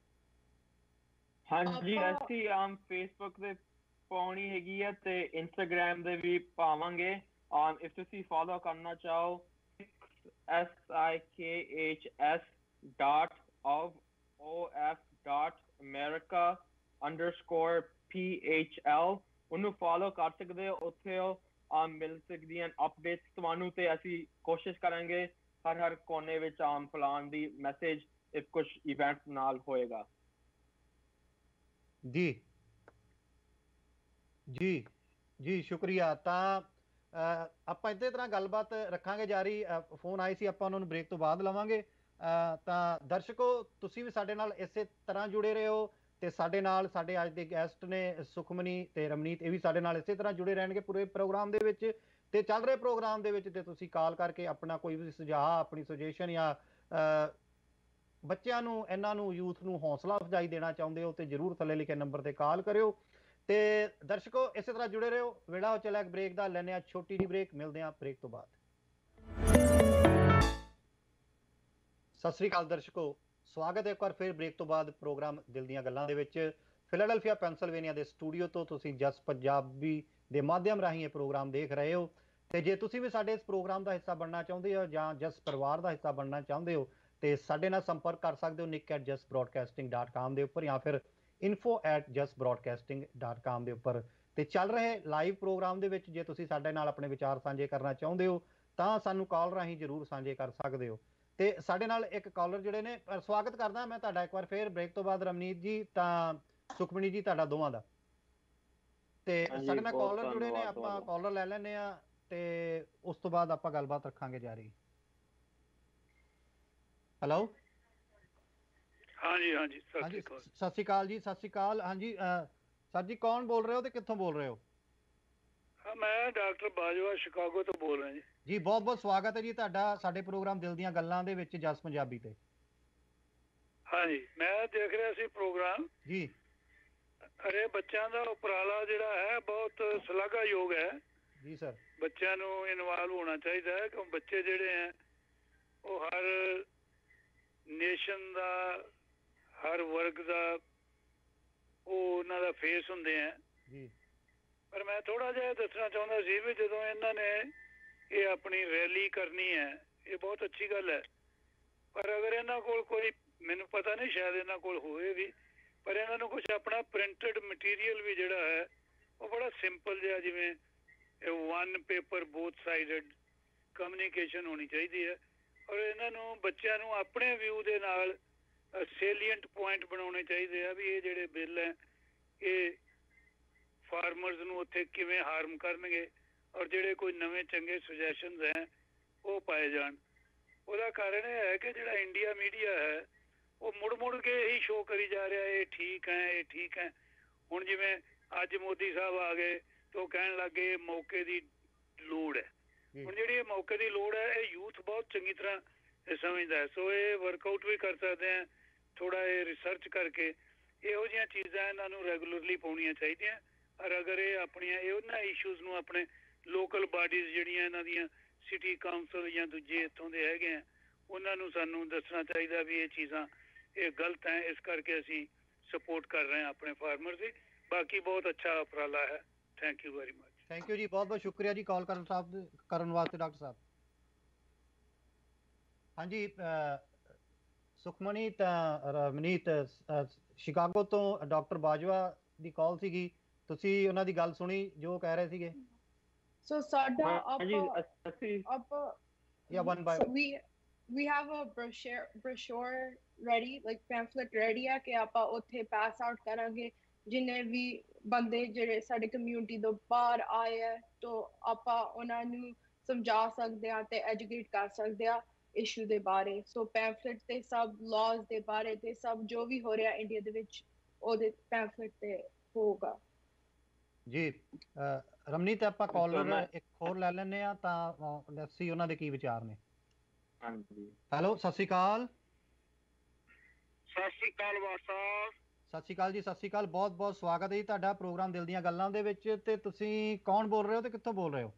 ਹਾਂਜੀ, ਅਸੀਂ ਫੇਸਬੁੱਕ ਤੇ ਪਾਉਣੀ ਹੈਗੀ ਆ ਤੇ ਇੰਸਟਾਗ੍ਰਾਮ ਦੇ ਵੀ ਪਾਵਾਂਗੇ। ਇਫ ਤੁਸੀਂ ਫੋਲੋ ਕਰਨਾ ਚਾਹੋ SIKHS.OF.America_PHL ਉਹਨੂੰ ਫੋਲੋ ਕਰ ਸਕਦੇ ਹੋ। ਉੱਥੇ ਉਹ ਮਿਲ ਸਕਦੀਆਂ ਅਪਡੇਟਸ ਤੁਹਾਨੂੰ, ਤੇ ਅਸੀਂ ਕੋਸ਼ਿਸ਼ ਕਰਾਂਗੇ ਹਰ ਕੋਨੇ ਵਿੱਚ ਫੈਲਾਉਣ ਦੀ ਮੈਸੇਜ ਇਫ ਕੁਝ ਇਵੈਂਟ ਨਾਲ ਹੋਏਗਾ। ਜੀ ਜੀ ਜੀ, ਸ਼ੁਕਰੀਆ। ਤਾਂ ਆਪਾਂ ਇਸੇ ਤਰ੍ਹਾਂ ਗੱਲਬਾਤ ਰੱਖਾਂਗੇ ਜਾਰੀ। ਫੋਨ ਆਏ ਸੀ, ਆਪਾਂ ਉਹਨਾਂ ਨੂੰ ਬ੍ਰੇਕ ਤੋਂ ਬਾਅਦ ਲਵਾਂਗੇ। ਤਾਂ ਦਰਸ਼ਕੋ, ਤੁਸੀਂ ਵੀ ਸਾਡੇ ਨਾਲ ਇਸੇ ਤਰ੍ਹਾਂ ਜੁੜੇ ਰਹੋ ਤੇ ਸਾਡੇ ਨਾਲ ਸਾਡੇ ਅੱਜ ਦੇ ਗੈਸਟ ਨੇ ਸੁਖਮਨੀ ਤੇ ਰਮਨੀਤ, ਇਹ ਵੀ ਸਾਡੇ ਨਾਲ ਇਸੇ ਤਰ੍ਹਾਂ ਜੁੜੇ ਰਹਿਣਗੇ ਪੂਰੇ ਪ੍ਰੋਗਰਾਮ ਦੇ ਵਿੱਚ। ਤੇ ਚੱਲ ਰਹੇ ਪ੍ਰੋਗਰਾਮ ਦੇ ਵਿੱਚ ਤੇ ਤੁਸੀਂ ਕਾਲ ਕਰਕੇ ਆਪਣਾ ਕੋਈ ਵੀ ਸੁਝਾਅ, ਆਪਣੀ ਸੁਜੈਸ਼ਨ ਜਾਂ ਬੱਚਿਆਂ ਨੂੰ, ਇਹਨਾਂ ਨੂੰ, ਯੂਥ ਨੂੰ ਹੌਸਲਾ ਅਫਜ਼ਾਈ ਦੇਣਾ ਚਾਹੁੰਦੇ ਹੋ ਤੇ ਜ਼ਰੂਰ ਥੱਲੇ ਲਿਖੇ ਨੰਬਰ ਤੇ ਕਾਲ ਕਰਿਓ। ਤੇ ਦਰਸ਼ਕੋ, ਇਸੇ ਤਰ੍ਹਾਂ ਜੁੜੇ ਰਹੋ। ਵੇਲਾ ਹੋ ਚੱਲਿਆ ਬ੍ਰੇਕ ਦਾ, ਲੈਣੇ ਆ ਛੋਟੀ ਜਿਹੀ ਬ੍ਰੇਕ, ਮਿਲਦੇ ਆ ਬ੍ਰੇਕ ਤੋਂ ਬਾਅਦ। ਸਤਿ ਸ੍ਰੀ ਅਕਾਲ ਦਰਸ਼ਕੋ, ਸਵਾਗਤ ਹੈ ਇੱਕ ਵਾਰ ਫਿਰ ਬ੍ਰੇਕ ਤੋਂ ਬਾਅਦ ਪ੍ਰੋਗਰਾਮ ਦਿਲ ਦੀਆਂ ਗੱਲਾਂ ਦੇ ਵਿੱਚ। ਫਿਲਾਡੈਲਫੀਆ ਪੈਂਸਲਵੇਨੀਆ ਦੇ ਸਟੂਡੀਓ ਤੋਂ ਤੁਸੀਂ ਜਸ ਪੰਜਾਬੀ ਦੇ ਮਾਧਿਅਮ ਰਾਹੀਂ ਇਹ ਪ੍ਰੋਗਰਾਮ ਦੇਖ ਰਹੇ ਹੋ। ਤੇ ਜੇ ਤੁਸੀਂ ਵੀ ਸਾਡੇ ਇਸ ਪ੍ਰੋਗਰਾਮ ਦਾ ਹਿੱਸਾ ਬਣਨਾ ਚਾਹੁੰਦੇ ਹੋ ਜਾਂ ਜਸ ਪਰਿਵਾਰ ਦਾ ਹਿੱਸਾ ਬਣਨਾ ਚਾਹੁੰਦੇ ਹੋ ਤੇ ਸਾਡੇ ਨਾਲ ਸੰਪਰਕ ਕਰ ਸਕਦੇ ਹੋ nick@justbroadcasting.com ਦੇ ਉੱਪਰ ਜਾਂ ਫਿਰ info@justbroadcasting.com ਦੇ ਉੱਪਰ। ਤੇ ਚੱਲ ਰਹੇ ਲਾਈਵ ਪ੍ਰੋਗਰਾਮ ਦੇ ਵਿੱਚ ਜੇ ਤੁਸੀਂ ਸਾਡੇ ਨਾਲ ਆਪਣੇ ਵਿਚਾਰ ਸਾਂਝੇ ਕਰਨਾ ਚਾਹੁੰਦੇ ਹੋ ਤਾਂ ਸਾਨੂੰ ਕਾਲ ਰਾਹੀਂ ਜ਼ਰੂਰ ਸਾਂਝੇ ਕਰ ਸਕਦੇ ਹੋ। ਤੇ ਸਾਡੇ ਨਾਲ ਇੱਕ ਕਾਲਰ ਜਿਹੜੇ ਨੇ, ਸਵਾਗਤ ਕਰਦਾ ਮੈਂ ਤੁਹਾਡਾ ਇੱਕ ਵਾਰ ਫਿਰ ਬ੍ਰੇਕ ਤੋਂ ਬਾਅਦ, ਰਮਨੀਤ ਜੀ ਤਾਂ ਸੁਖਮਨੀ ਜੀ, ਤੁਹਾਡਾ ਦੋਵਾਂ ਦਾ। ਤੇ ਸਾਡੇ ਨਾਲ ਕਾਲਰ ਜੁੜੇ ਨੇ, ਆਪਾਂ ਕਾਲਰ ਲੈ ਲੈਂਦੇ ਆ ਤੇ ਉਸ ਤੋਂ ਬਾਅਦ ਆਪਾਂ ਗੱਲਬਾਤ ਰੱਖਾਂਗੇ ਜਾਰੀ। ਹੈਲੋ, ਹਾਂਜੀ ਸਤਿ ਸ਼੍ਰੀ ਅਕਾਲ ਜੀ। ਸਤਿ ਸ਼੍ਰੀ ਅਕਾਲ। ਹਾਂਜੀ, ਸਰ ਜੀ ਕੌਣ ਬੋਲ ਰਹੇ ਹੋ ਤੇ ਕਿੱਥੋਂ ਬੋਲ ਰਹੇ ਹੋ? ਹਾਂ, ਮੈਂ ਡਾਕਟਰ ਬਾਜਵਾ ਸ਼ਿਕਾਗੋ ਤੋਂ ਬੋਲ ਰਿਹਾ ਜੀ। ਜੀ ਬਹੁਤ ਬਹੁਤ ਸਵਾਗਤ ਹੈ ਜੀ ਤੁਹਾਡਾ ਸਾਡੇ ਪ੍ਰੋਗਰਾਮ ਦਿਲ ਦੀਆਂ ਗੱਲਾਂ ਦੇ ਵਿੱਚ ਜਸ ਪੰਜਾਬੀ ਤੇ। ਹਾਂਜੀ, ਮੈਂ ਦੇਖ ਰਿਹਾ ਸੀ ਪ੍ਰੋਗਰਾਮ ਜੀ ਅਰੇ ਬੱਚਿਆਂ ਦਾ ਉਪਰਾਲਾ ਜਿਹੜਾ ਹੈ ਬਹੁਤ ਸ਼ਲਾਘਾਯੋਗ ਹੈ। ਜੀ ਸਰ। ਬੱਚਿਆਂ ਨੂੰ ਇਨਵਾਲਵ ਹੋਣਾ ਚਾਹੀਦਾ ਹੈ ਕਿਉਂ ਬੱਚੇ ਜਿਹੜੇ ਹੈ ਉਹ ਹਰ ਨੇਸ਼ਨ ਦਾ ਹਰ ਵਰਗ ਦਾ ਉਹ ਉਹਨਾਂ ਦਾ ਫੇਸ ਹੁੰਦੇ ਆ ਜੀ। ਪਰ ਮੈਂ ਥੋੜਾ ਜਿਹਾ ਦੱਸਣਾ ਚਾਹੁੰਦਾ ਸੀ ਵੀ ਜਦੋਂ ਇਹਨਾਂ ਨੇ ਇਹ ਆਪਣੀ ਰੈਲੀ ਕਰਨੀ ਹੈ ਇਹ ਬਹੁਤ ਅੱਛੀ ਗੱਲ ਹੈ, ਪਰ ਅਗਰ ਇਹਨਾਂ ਕੋਲ ਕੋਈ, ਮੈਨੂੰ ਪਤਾ ਨਹੀਂ ਸ਼ਾਇਦ ਇਹਨਾਂ ਕੋਲ ਹੋਵੇ ਵੀ, ਪਰ ਇਹਨਾਂ ਨੂੰ ਕੁਝ ਆਪਣਾ ਪ੍ਰਿੰਟਡ ਮਟੀਰੀਅਲ ਵੀ ਜਿਹੜਾ ਹੈ ਉਹ ਬੜਾ ਸਿੰਪਲ ਜਿਹਾ, ਜਿਵੇਂ one paper both sided communication ਹੋਣੀ ਚਾਹੀਦੀ ਹੈ। ਔਰ ਇਹਨਾਂ ਨੂੰ ਬੱਚਿਆਂ ਨੂੰ ਆਪਣੇ ਵਿਊ ਦੇ ਨਾਲ ਸੇਲੀਐਂਟ ਪੁਆਇੰਟ ਬਣਾਉਣੇ ਚਾਹੀਦੇ ਆ ਵੀ ਇਹ ਜਿਹੜੇ ਬਿੱਲ ਹੈ ਇਹ ਫਾਰਮਰਸ ਨੂੰ ਉੱਥੇ ਕਿਵੇਂ ਹਾਰਮ ਕਰਨਗੇ, ਔਰ ਜਿਹੜੇ ਕੋਈ ਨਵੇਂ ਚੰਗੇ ਸੁਜੈਸ਼ਨਸ ਹੈ ਉਹ ਪਾਏ ਜਾਣ। ਉਹਦਾ ਕਾਰਨ ਇਹ ਹੈ ਕਿ ਜਿਹੜਾ ਇੰਡੀਆ ਮੀਡੀਆ ਹੈ ਉਹ ਮੁੜ ਕੇ ਇਹੀ ਸ਼ੋਅ ਕਰੀ ਜਾ ਰਿਹਾ ਇਹ ਠੀਕ ਹੈ ਇਹ ਠੀਕ ਹੈ। ਹੁਣ ਜਿਵੇਂ ਅੱਜ ਮੋਦੀ ਸਾਹਿਬ ਆ ਗਏ ਤਾਂ ਉਹ ਕਹਿਣ ਲੱਗ ਗਏ ਮੌਕੇ ਦੀ ਲੋੜ ਹੈ। ਹੁਣ ਜਿਹੜੀ ਇਹ ਮੌਕੇ ਦੀ ਲੋੜ ਹੈ ਇਹ ਯੂਥ ਬਹੁਤ ਚੰਗੀ ਤਰ੍ਹਾਂ ਸਮਝਦਾ ਹੈ, ਸੋ ਇਹ ਵਰਕਆਊਟ ਵੀ ਕਰ ਸਕਦੇ ਆ ਥੋੜਾ ਇਹ ਰਿਸਰਚ ਕਰਕੇ। ਇਹੋ ਜਿਹੀਆਂ ਚੀਜ਼ਾਂ ਇਹਨਾਂ ਨੂੰ ਰੈਗੂਲਰਲੀ ਪਾਉਣੀਆਂ ਚਾਹੀਦੀਆਂ। ਔਰ ਅਗਰ ਇਹ ਆਪਣੀਆਂ ਇਹਨਾਂ ਇਸ਼ੂਜ਼ ਨੂੰ ਆਪਣੇ ਲੋਕਲ ਬਾਡੀਜ਼ ਜਿਹੜੀਆਂ ਇਹਨਾਂ ਦੀਆਂ ਸਿਟੀ ਕਾਉਂਸਲ ਜਾਂ ਦੂਜੇ ਇੱਥੋਂ ਦੇ ਹੈਗੇ ਆ ਉਹਨਾਂ ਨੂੰ ਸਾਨੂੰ ਦੱਸਣਾ ਚਾਹੀਦਾ ਵੀ ਇਹ ਚੀਜ਼ਾਂ ਇਹ ਗਲਤ ਹੈ, ਇਸ ਕਰਕੇ ਅਸੀਂ ਸਪੋਰਟ ਕਰ ਰਹੇ ਹਾਂ ਆਪਣੇ ਫਾਰਮਰ ਦੀ। ਬਾਕੀ ਬਹੁਤ ਅੱਛਾ ਉਪਰਾਲਾ ਹੈ। Thank you very much. Thank you ਜੀ, ਬਹੁਤ ਬਹੁਤ ਸ਼ੁਕਰੀਆ ਜੀ ਕਾਲ ਕਰਨ ਵਾਸਤੇ ਡਾਕਟਰ ਸਾਹਿਬ। ਹਾਂਜੀ ਸੁਖਮਨੀ ਤਾਂ ਰਮਨੀਤ ਸ਼ਿਕਾਗੋ ਤੋਂ ਡਾਕਟਰ ਬਾਜਵਾ ਦੀ ਕਾਲ ਸੀਗੀ, ਤੁਸੀਂ ਉਹਨਾਂ ਦੀ ਗੱਲ ਸੁਣੀ ਜੋ ਕਹਿ ਰਹੇ ਸੀਗੇ? So ਸਾਡਾ we have a brochure ready, like pamphlet ready ਹੈ ਕਿ ਆਪਾਂ ਉੱਥੇ pass out ਕਰਾਂਗੇ। ਜਿੰਨੇ ਵੀ ਬੰਦੇ ਜਿਹੜੇ ਸਾਡੇ ਕਮਿਊਨਿਟੀ ਤੋਂ ਬਾਹਰ ਆਏ ਹੈ ਤਾਂ ਆਪਾਂ ਉਹਨਾਂ ਨੂੰ ਸਮਝਾ ਸਕਦੇ ਹਾਂ ਤੇ ਐਜੂਕੇਟ ਕਰ ਸਕਦੇ ਹਾਂ ਇਸ਼ੂ ਦੇ ਬਾਰੇ। ਸੋ ਪੈਂਫਲੇਟ ਤੇ ਸਭ ਲਾਜ਼ ਦੇ ਬਾਰੇ ਤੇ ਸਭ ਜੋ ਵੀ ਹੋ ਰਿਹਾ ਇੰਡੀਆ ਦੇ ਵਿੱਚ ਉਹਦੇ ਪੈਂਫਲੇਟ ਤੇ ਹੋਊਗਾ ਜੀ। ਰਮਨੀਤ ਆਪਾਂ ਕਾਲਰ ਇੱਕ ਹੋਰ ਲੈ ਲੈਂਦੇ ਆ ਤਾਂ ਦੱਸੀ ਉਹਨਾਂ ਦੇ ਕੀ ਵਿਚਾਰ ਨੇ। ਹਾਂਜੀ ਹੈਲੋ ਸਤਿ ਸ਼੍ਰੀ ਅਕਾਲ। ਸਤਿ ਸ਼੍ਰੀ ਅਕਾਲ ਸਾਹਿਬ। ਸਤਿ ਸ਼੍ਰੀ ਅਕਾਲ ਜੀ, ਸਤਿ ਸ਼੍ਰੀ ਅਕਾਲ। ਬਹੁਤ ਬਹੁਤ ਸਵਾਗਤ ਹੈ ਜੀ ਤੁਹਾਡਾ ਪ੍ਰੋਗਰਾਮ ਦਿਲ ਦੀਆਂ ਗੱਲਾਂ ਦੇ ਵਿੱਚ। ਤੇ ਤੁਸੀਂ ਕੌਣ ਬੋਲ ਰਹੇ ਹੋ ਤੇ ਕਿੱਥੋਂ ਬੋਲ ਰਹੇ ਹੋ?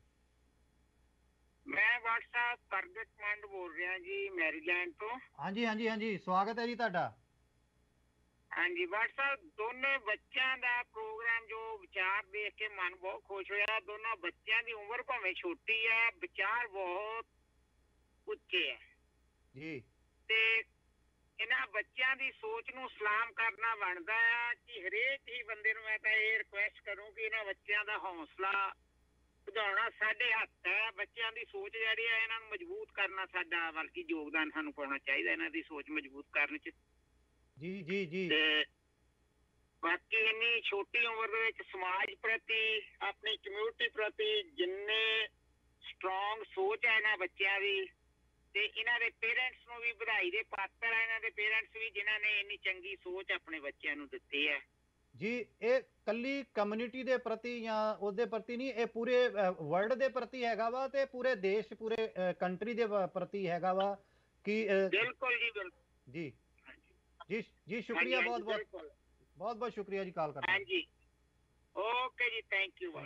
ਮੈਂ WhatsApp ਕਰਦਿਕ ਮੰਡ ਬੋਲ ਰਿਹਾ ਜੀ, ਮੈਰੀਲੈਂਡ ਤੋਂ। ਹਾਂਜੀ ਹਾਂਜੀ ਹਾਂਜੀ, ਸਵਾਗਤ ਹੈ ਜੀ ਤੁਹਾਡਾ। ਹਾਂਜੀ WhatsApp ਦੋਨੇ ਬੱਚਿਆਂ ਦਾ ਪ੍ਰੋਗਰਾਮ ਜੋ ਵਿਚਾਰ ਦੇਖ ਕੇ ਮਨ ਬਹੁਤ ਖੁਸ਼ ਹੋਇਆ। ਦੋਨਾਂ ਬੱਚਿਆਂ ਦੀ ਉਮਰ ਭਾਵੇਂ ਛੋਟੀ ਹੈ, ਵਿਚਾਰ ਬਹੁਤ ਉੱਚੇ ਹੈ ਜੀ। ਤੇ ਇਹਨਾਂ ਬੱਚਿਆਂ ਦੀ ਸੋਚ ਨੂੰ ਸਲਾਮ ਕਰਨਾ ਬਣਦਾ ਆ ਕਿ ਹਰੇਕ ਹੀ ਬੰਦੇ ਨੂੰ ਮੈਂ ਤਾਂ ਇਹ ਰਿਕੁਐਸਟ ਕਰੂੰ ਕਿ ਇਹਨਾਂ ਬੱਚਿਆਂ ਦਾ ਹੌਸਲਾ ਵਧਾਉਣਾ ਸਾਡੇ ਹੱਥ ਹੈ। ਬੱਚਿਆਂ ਦੀ ਸੋਚ ਜਿਹੜੀ ਹੈ ਇਹਨਾਂ ਨੂੰ ਮਜ਼ਬੂਤ ਕਰਨਾ ਸਾਡਾ ਬਲਕਿ ਯੋਗਦਾਨ ਸਾਨੂੰ ਪਾਉਣਾ ਚਾਹੀਦਾ ਇਹਨਾਂ ਦੀ ਸੋਚ ਮਜ਼ਬੂਤ ਕਰਨ 'ਚ। ਜੀ ਜੀ ਜੀ। ਤੇ ਬਾਕੀ ਇੰਨੀ ਛੋਟੀ ਉਮਰ ਦੇ ਵਿੱਚ ਸਮਾਜ ਪ੍ਰਤੀ ਆਪਣੀ ਕਮਿਊਨਿਟੀ ਪ੍ਰਤੀ ਜਿੰਨੇ ਸਟਰੋਂਗ ਸੋਚ ਹੈ ਇਹਨਾਂ ਬੱਚਿਆਂ ਦੀ, ਤੇ ਇਹਨਾਂ ਦੇ ਪੇਰੈਂਟਸ ਨੂੰ ਵੀ ਵਧਾਈ ਦੇ ਪਾਤਰ ਹੈ। ਇਹਨਾਂ ਦੇ ਪੇਰੈਂਟਸ ਵੀ ਜਿਨ੍ਹਾਂ ਨੇ ਇੰਨੀ ਚੰਗੀ ਸੋਚ ਆਪਣੇ ਬੱਚਿਆਂ ਨੂੰ ਦਿੱਤੀ ਹੈ ਜੀ। ਇਹ ਕੱਲੀ ਕਮਿਊਨਿਟੀ ਦੇ ਪ੍ਰਤੀ ਜਾਂ ਉਹਦੇ ਪ੍ਰਤੀ ਨਹੀਂ, ਇਹ ਪੂਰੇ ਵਰਲਡ ਦੇ ਪ੍ਰਤੀ ਹੈਗਾ ਵਾ ਤੇ ਪੂਰੇ ਦੇਸ਼ ਪੂਰੇ ਕੰਟਰੀ ਦੇ ਪ੍ਰਤੀ ਹੈਗਾ ਵਾ ਕਿ ਬਿਲਕੁਲ ਜੀ ਬਿਲਕੁਲ ਜੀ ਜੀ ਜੀ। ਸ਼ੁਕਰੀਆ, ਬਹੁਤ ਬਹੁਤ ਬਹੁਤ ਬਹੁਤ ਸ਼ੁਕਰੀਆ ਜੀ ਕਾਲ ਕਰਨ ਦਾ। ਹਾਂਜੀ ਓਕੇ ਜੀ, ਥੈਂਕ ਯੂ।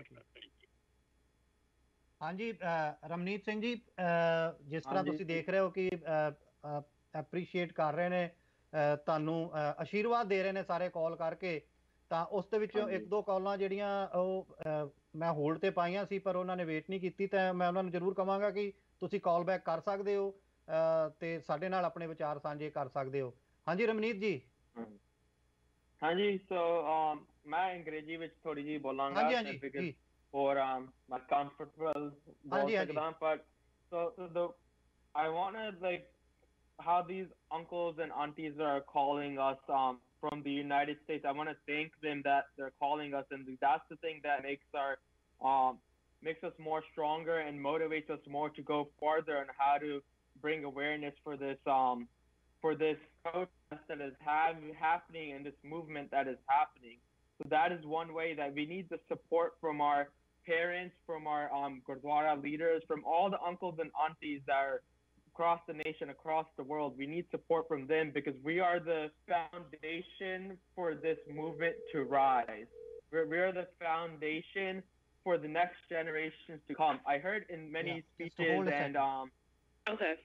ਹਾਂਜੀ ਰਮਨੀਤ ਸਿੰਘ ਜੀ, ਜਿਸ ਤਰ੍ਹਾਂ ਤੁਸੀਂ ਦੇਖ ਰਹੇ ਹੋ ਕਿ ਐਪਰੀਸ਼ੀਏਟ ਕਰ ਰਹੇ ਨੇ ਤੁਹਾਨੂੰ, ਆਸ਼ੀਰਵਾਦ ਦੇ ਰਹੇ ਨੇ ਸਾਰੇ ਕਾਲ ਕਰਕੇ, ਤਾਂ ਉਸ ਦੇ ਵਿੱਚੋਂ ਇੱਕ ਦੋ ਕਾਲਾਂ ਜਿਹੜੀਆਂ ਉਹ ਮੈਂ ਹੋਲਡ ਤੇ ਪਾਈਆਂ ਸੀ ਪਰ ਉਹਨਾਂ ਨੇ ਵੇਟ ਨਹੀਂ ਕੀਤੀ, ਤਾਂ ਮੈਂ ਉਹਨਾਂ ਨੂੰ ਜ਼ਰੂਰ ਕਹਾਂਗਾ ਕਿ ਤੁਸੀਂ ਕਾਲ ਬੈਕ ਕਰ ਸਕਦੇ ਹੋ ਤੇ ਸਾਡੇ ਨਾਲ ਆਪਣੇ ਵਿਚਾਰ ਸਾਂਝੇ ਕਰ ਸਕਦੇ ਹੋ। ਹਾਂਜੀ ਰਮਨੀਤ ਜੀ। ਹਾਂਜੀ ਸੋ ਮੈਂ ਅੰਗਰੇਜ਼ੀ ਵਿੱਚ ਥੋੜੀ ਜਿਹੀ ਬੋਲਾਂਗਾ ਹਾਂਜੀ or my comfortable but so I want to like how these uncles and aunties are calling us from the United States. I want to thank them that they're calling us, and that's the thing that makes us more stronger and motivates us more to go farther on how to bring awareness for this protest that is happening and this movement that is happening. So that is one way that we need the support from our parents, from our Gurdwara leaders, from all the uncles and aunties that are across the nation, across the world. We need support from them because we are the foundation for this movement to rise. We're the foundation for the next generations to come. I heard in many speeches and Okay.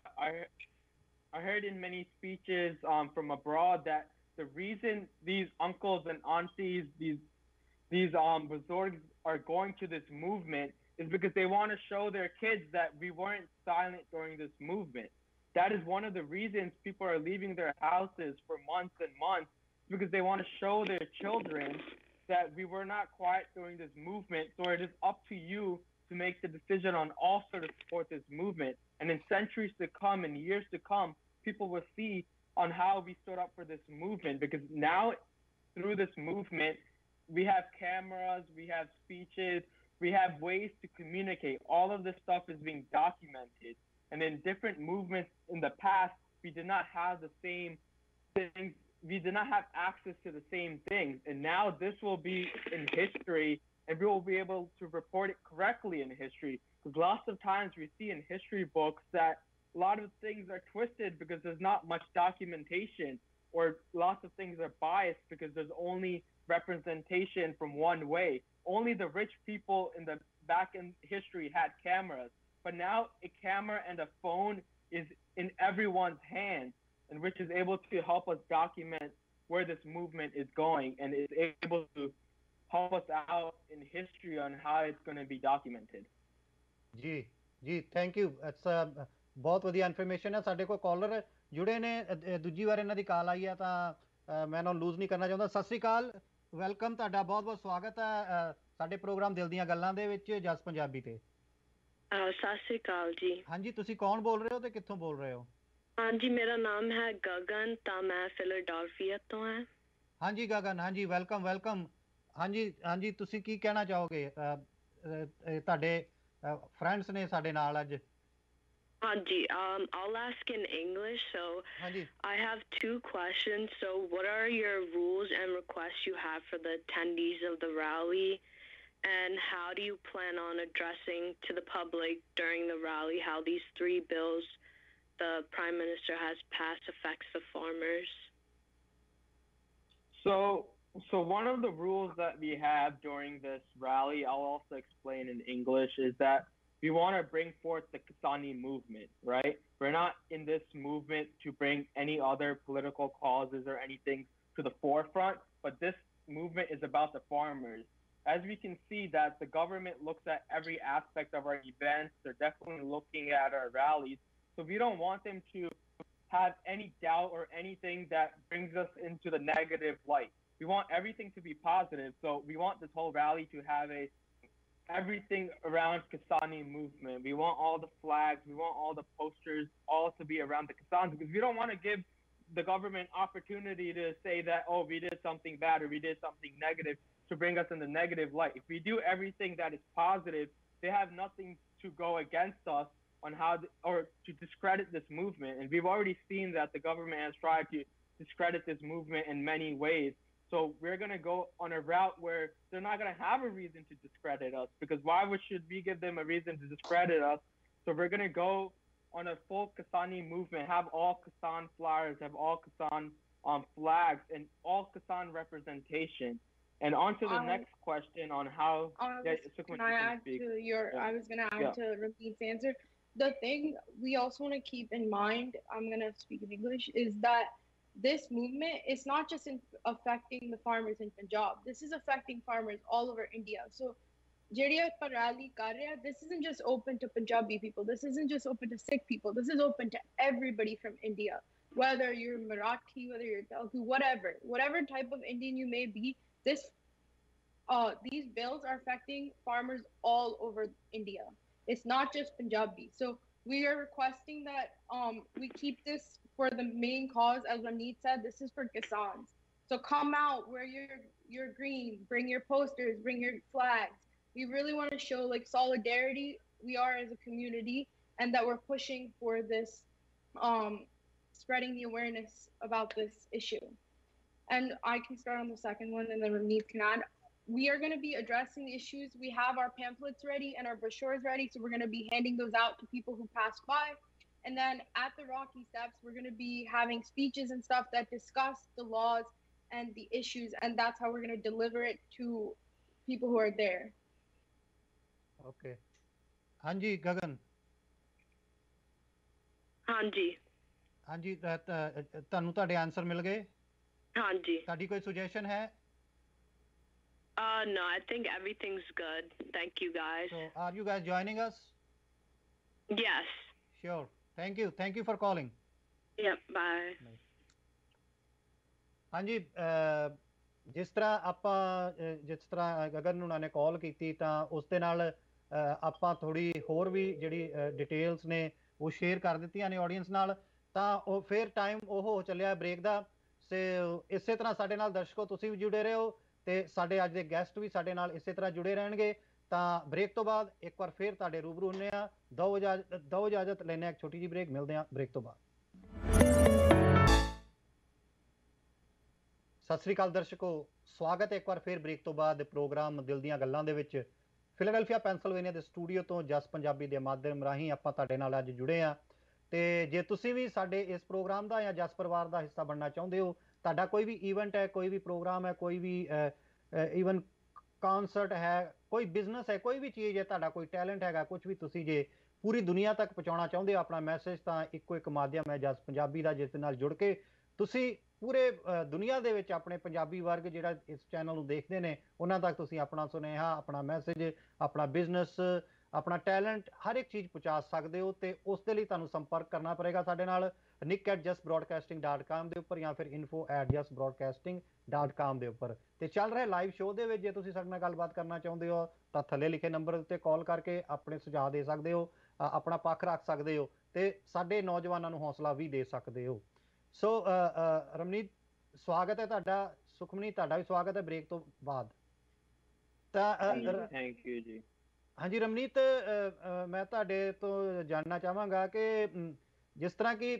I heard in many speeches from abroad that the reason these uncles and aunties, these Bazorgs are going to this movement is because they want to show their kids that we weren't silent during this movement. That is one of the reasons people are leaving their houses for months and months, because they want to show their children that we were not quiet during this movement. So it is up to you to make the decision on also to support this movement. And in centuries to come, in years to come, people will see on how we stood up for this movement, because now through this movement, we have cameras, we have speeches, we have ways to communicate. All of this stuff is being documented. And in different movements in the past, we did not have the same things. We did not have access to the same things. And now this will be in history, and we will be able to report it correctly in history. Because lots of times we see in history books that a lot of things are twisted because there's not much documentation, or lots of things are biased because there's only representation from one way. Only the rich people in the back in history had cameras, but now a camera and a phone is in everyone's hands, and which is able to help us document where this movement is going, and is able to help us out in history on how it's going to be documented. ਜੀ thank you ਬਹੁਤ ਵਧੀਆ information ਹੈ। ਸਾਡੇ ਕੋਲ collar ਜੁੜੇ ਨੇ, ਦੂਜੀ ਵਾਰ ਇਹਨਾਂ ਦੀ ਕਾਲ ਆਈ ਹੈ ਤਾਂ ਮੈਂ ਇਹਨਾਂ ਨੂੰ ਲੂਜ਼ ਨਹੀਂ ਕਰਨਾ ਚਾਹੁੰਦਾ। ਸਤਿ ਸ੍ਰੀ ਅਕਾਲ, ਵੈਲਕਮ, ਤੁਹਾਡਾ ਬਹੁਤ ਬਹੁਤ ਸਵਾਗਤ ਹੈ ਸਾਡੇ ਪ੍ਰੋਗਰਾਮ ਦਿਲ ਦੀਆਂ ਗੱਲਾਂ ਦੇ ਵਿੱਚ ਜਸ ਪੰਜਾਬੀ ਤੇ। ਸਤਿ ਸ੍ਰੀ ਅਕਾਲ ਜੀ। ਹਾਂਜੀ, ਤੁਸੀਂ ਕੌਣ ਬੋਲ ਰਹੇ ਹੋ ਤੇ ਕਿੱਥੋਂ ਬੋਲ ਰਹੇ ਹੋ? ਹਾਂਜੀ, ਮੇਰਾ ਨਾਮ ਹੈ ਗਗਨ, ਤਾਂ ਮੈਂ ਫਿਲਾਡੈਲਫੀਆ ਤੋਂ ਹਾਂ। ਹਾਂਜੀ ਗਗਨ, ਹਾਂਜੀ ਵੈਲਕਮ ਵੈਲਕਮ। ਹਾਂਜੀ ਹਾਂਜੀ, ਤੁਸੀਂ ਕੀ ਕਹਿਣਾ ਚਾਹੋਗੇ? ਤੁਹਾਡੇ friends ਨੇ ਸਾਡੇ ਨਾਲ ਅੱਜ। ਹਾਂਜੀ, I'll ask in English. So I have two questions. So what are your rules and requests you have for the attendees of the rally? And how do you plan on addressing to the public during the rally how these 3 bills the Prime Minister has passed affects the farmers? So one of the rules that we have during this rally, I'll also explain in English, is that we want to bring forth the Kisani movement, right? We're not in this movement to bring any other political causes or anything to the forefront, but this movement is about the farmers. As we can see that the government looks at every aspect of our events, they're definitely looking at our rallies. So we don't want them to have any doubt or anything that brings us into the negative light. We want everything to be positive. So we want this whole rally to have everything around Kisani movement. We want all the flags, we want all the posters, all to be around the Kisans, because we don't want to give the government opportunity to say that, oh, we did something bad or we did something negative to bring us in the negative light. If we do everything that is positive, they have nothing to go against us on how or to discredit this movement. And we've already seen that the government has tried to discredit this movement in many ways. So we're going to go on a route where they're not going to have a reason to discredit us, because why should we give them a reason to discredit us? So we're going to go on a full Kisani movement, have all Kisan flyers, have all Kisan flags, and all Kisan representation. And on to the next question on how... Can I add to your... I was going to add to Rameet's answer. The thing we also want to keep in mind, I'm going to speak in English, is that this movement is not just affecting the farmers in Punjab. This is affecting farmers all over India. So, this isn't just open to Punjabi people. This isn't just open to Sikh people. This is open to everybody from India. Whether you're Marathi, whether you're Telugu, whatever type of Indian you may be, these bills are affecting farmers all over India. It's not just Punjabi. So we are requesting that we keep this for the main cause. As Rameet said, this is for Kisans. So come out, wear your green, bring your posters, bring your flags. We really want to show like solidarity we are as a community, and that we're pushing for this, spreading the awareness about this issue. and I can start on the second one, and then Ramneet can add. We are going to be addressing the issues. We have our pamphlets ready and our brochures ready, so we're going to be handing those out to people who pass by. And then at the Rocky Steps, we're going to be having speeches and stuff that discuss the laws and the issues, and that's how we're going to deliver it to people who are there. Okay. Hanji, Gagan. ਹਾਂਜੀ ਹਾਂਜੀ ਤੁਹਾਨੂੰ ਤੁਹਾਡੇ answer ਮਿਲ ਗਏ ਹਾਂਜੀ ਤੁਹਾਡੀ ਕੋਈ suggestion ਹੈ no, I think everything's good. Thank you guys. So are you guys joining us? Yes. Sure. Thank you for calling. Yep, bye. ਹਾਂਜੀ ਜਿਸ ਤਰ੍ਹਾਂ ਆਪਾਂ ਜਿਸ ਤਰ੍ਹਾਂ ਗਗਨ ਉਹਨਾਂ ਨੇ ਕਾਲ ਕੀਤੀ ਤਾਂ ਉਸ ਦੇ ਨਾਲ ਆਪਾਂ ਥੋੜੀ ਹੋਰ ਵੀ ਜਿਹੜੀ ਡਿਟੇਲਸ ਨੇ ਉਹ ਸ਼ੇਅਰ ਕਰ ਦਿੱਤੀਆਂ ਨੇ ਆਡੀਅנס ਨਾਲ ਤਾਂ ਉਹ ਫਿਰ ਟਾਈਮ ਉਹ ਹੋ ਚੱਲਿਆ ਬ੍ਰੇਕ ਦਾ ਤੇ ਇਸੇ ਤਰ੍ਹਾਂ ਸਾਡੇ ਨਾਲ ਦਰਸ਼ਕੋ ਤੁਸੀਂ ਵੀ ਜੁੜੇ ਰਹੋ ਤੇ ਸਾਡੇ ਅੱਜ ਦੇ ਗੈਸਟ ਵੀ ਸਾਡੇ ਨਾਲ ਇਸੇ ਤਰ੍ਹਾਂ ਜੁੜੇ ਰਹਿਣਗੇ ਤਾਂ ਬ੍ਰੇਕ ਤੋਂ ਬਾਅਦ ਇੱਕ ਵਾਰ ਫਿਰ ਤੁਹਾਡੇ ਰੂਬਰੂ ਹੁੰਨੇ ਆ ਦੋ ਇਜਾਜ਼ਤ ਲੈਣੇ ਇੱਕ ਛੋਟੀ ਜਿਹੀ ਬ੍ਰੇਕ ਮਿਲਦੇ ਆ ਬ੍ਰੇਕ ਤੋਂ ਬਾਅਦ ਸਤਿ ਸ੍ਰੀ ਅਕਾਲ ਦਰਸ਼ਕੋ ਸਵਾਗਤ ਹੈ ਇੱਕ ਵਾਰ ਫਿਰ ਬ੍ਰੇਕ ਤੋਂ ਬਾਅਦ ਪ੍ਰੋਗਰਾਮ ਦਿਲ ਦੀਆਂ ਗੱਲਾਂ ਦੇ ਵਿੱਚ ਫਿਲਾਡੈਲਫੀਆ ਪੈਨਸਿਲਵੇਨੀਆ ਦੇ ਸਟੂਡੀਓ ਤੋਂ ਜਸ ਪੰਜਾਬੀ ਦੇ ਮਾਧਿਅਮ ਰਾਹੀਂ ਆਪਾਂ ਤੁਹਾਡੇ ਨਾਲ ਅੱਜ ਜੁੜੇ ਆ ਤੇ ਜੇ ਤੁਸੀਂ ਵੀ ਸਾਡੇ ਇਸ ਪ੍ਰੋਗਰਾਮ ਦਾ ਜਾਂ ਜਸ ਪਰਿਵਾਰ ਦਾ ਹਿੱਸਾ ਬਣਨਾ ਚਾਹੁੰਦੇ ਹੋ ਤੁਹਾਡਾ ਕੋਈ ਵੀ ਇਵੈਂਟ ਹੈ ਕੋਈ ਵੀ ਪ੍ਰੋਗਰਾਮ ਹੈ ਕੋਈ ਵੀ ਈਵਨ ਕਨਸਰਟ ਹੈ ਕੋਈ ਬਿਜ਼ਨਸ ਹੈ ਕੋਈ ਵੀ ਚੀਜ਼ ਹੈ ਤੁਹਾਡਾ ਕੋਈ ਟੈਲੈਂਟ ਹੈਗਾ ਕੁਝ ਵੀ ਤੁਸੀਂ ਜੇ ਪੂਰੀ ਦੁਨੀਆ ਤੱਕ ਪਹੁੰਚਾਉਣਾ ਚਾਹੁੰਦੇ ਹੋ ਆਪਣਾ ਮੈਸੇਜ ਤਾਂ ਇੱਕੋ ਇੱਕ ਮਾਧਿਅਮ ਹੈ ਜਸ ਪੰਜਾਬੀ ਦਾ ਜਿਸ ਦੇ ਨਾਲ ਜੁੜ ਕੇ ਤੁਸੀਂ ਪੂਰੇ ਦੁਨੀਆ ਦੇ ਵਿੱਚ ਆਪਣੇ ਪੰਜਾਬੀ ਵਰਗ ਜਿਹੜਾ ਇਸ ਚੈਨਲ ਨੂੰ ਦੇਖਦੇ ਨੇ ਉਹਨਾਂ ਤੱਕ ਤੁਸੀਂ ਆਪਣਾ ਸੁਨੇਹਾ ਆਪਣਾ ਮੈਸੇਜ ਆਪਣਾ ਬਿਜ਼ਨਸ ਆਪਣਾ ਟੈਲੈਂਟ ਹਰ ਇੱਕ ਚੀਜ਼ ਪਹੁੰਚਾ ਸਕਦੇ ਹੋ ਤੇ ਉਸ ਦੇ ਲਈ ਤੁਹਾਨੂੰ ਸੰਪਰਕ ਕਰਨਾ ਪਏਗਾ ਸਾਡੇ ਨਾਲ nick@justbroadcasting.com ਦੇ ਉੱਪਰ ਜਾਂ ਫਿਰ info@justbroadcasting.com ਦੇ ਉੱਪਰ ਤੇ ਚੱਲ ਰਿਹਾ ਲਾਈਵ ਸ਼ੋਅ ਦੇ ਵਿੱਚ ਜੇ ਤੁਸੀਂ ਸਾਡੇ ਨਾਲ ਗੱਲਬਾਤ ਕਰਨਾ ਚਾਹੁੰਦੇ ਹੋ ਤਾਂ ਥੱਲੇ ਲਿਖੇ ਨੰਬਰ ਉੱਤੇ ਕਾਲ ਕਰਕੇ ਆਪਣੇ ਸੁਝਾਅ ਦੇ ਸਕਦੇ ਹੋ ਆਪਣਾ ਪੱਖ ਰੱਖ ਸਕਦੇ ਹੋ ਤੇ ਸਾਡੇ ਨੌਜਵਾਨਾਂ ਨੂੰ ਹੌਸਲਾ ਵੀ ਦੇ ਸਕਦੇ ਹੋ ਸੋ ਰਮਨੀਤ ਸਵਾਗਤ ਹੈ ਤੁਹਾਡਾ ਸੁਖਮਨੀ ਤੁਹਾਡਾ ਵੀ ਸਵਾਗਤ ਹੈ ਬ੍ਰੇਕ ਤੋਂ ਬਾਅਦ ਤਾਂ ਥੈਂਕ ਯੂ ਜੀ ਹਾਂਜੀ ਰਮਨੀਤ ਮੈਂ ਤੁਹਾਡੇ ਤੋਂ ਜਾਣਨਾ ਚਾਹਾਂਗਾ ਕਿ ਜਿਸ ਤਰ੍ਹਾਂ ਕਿ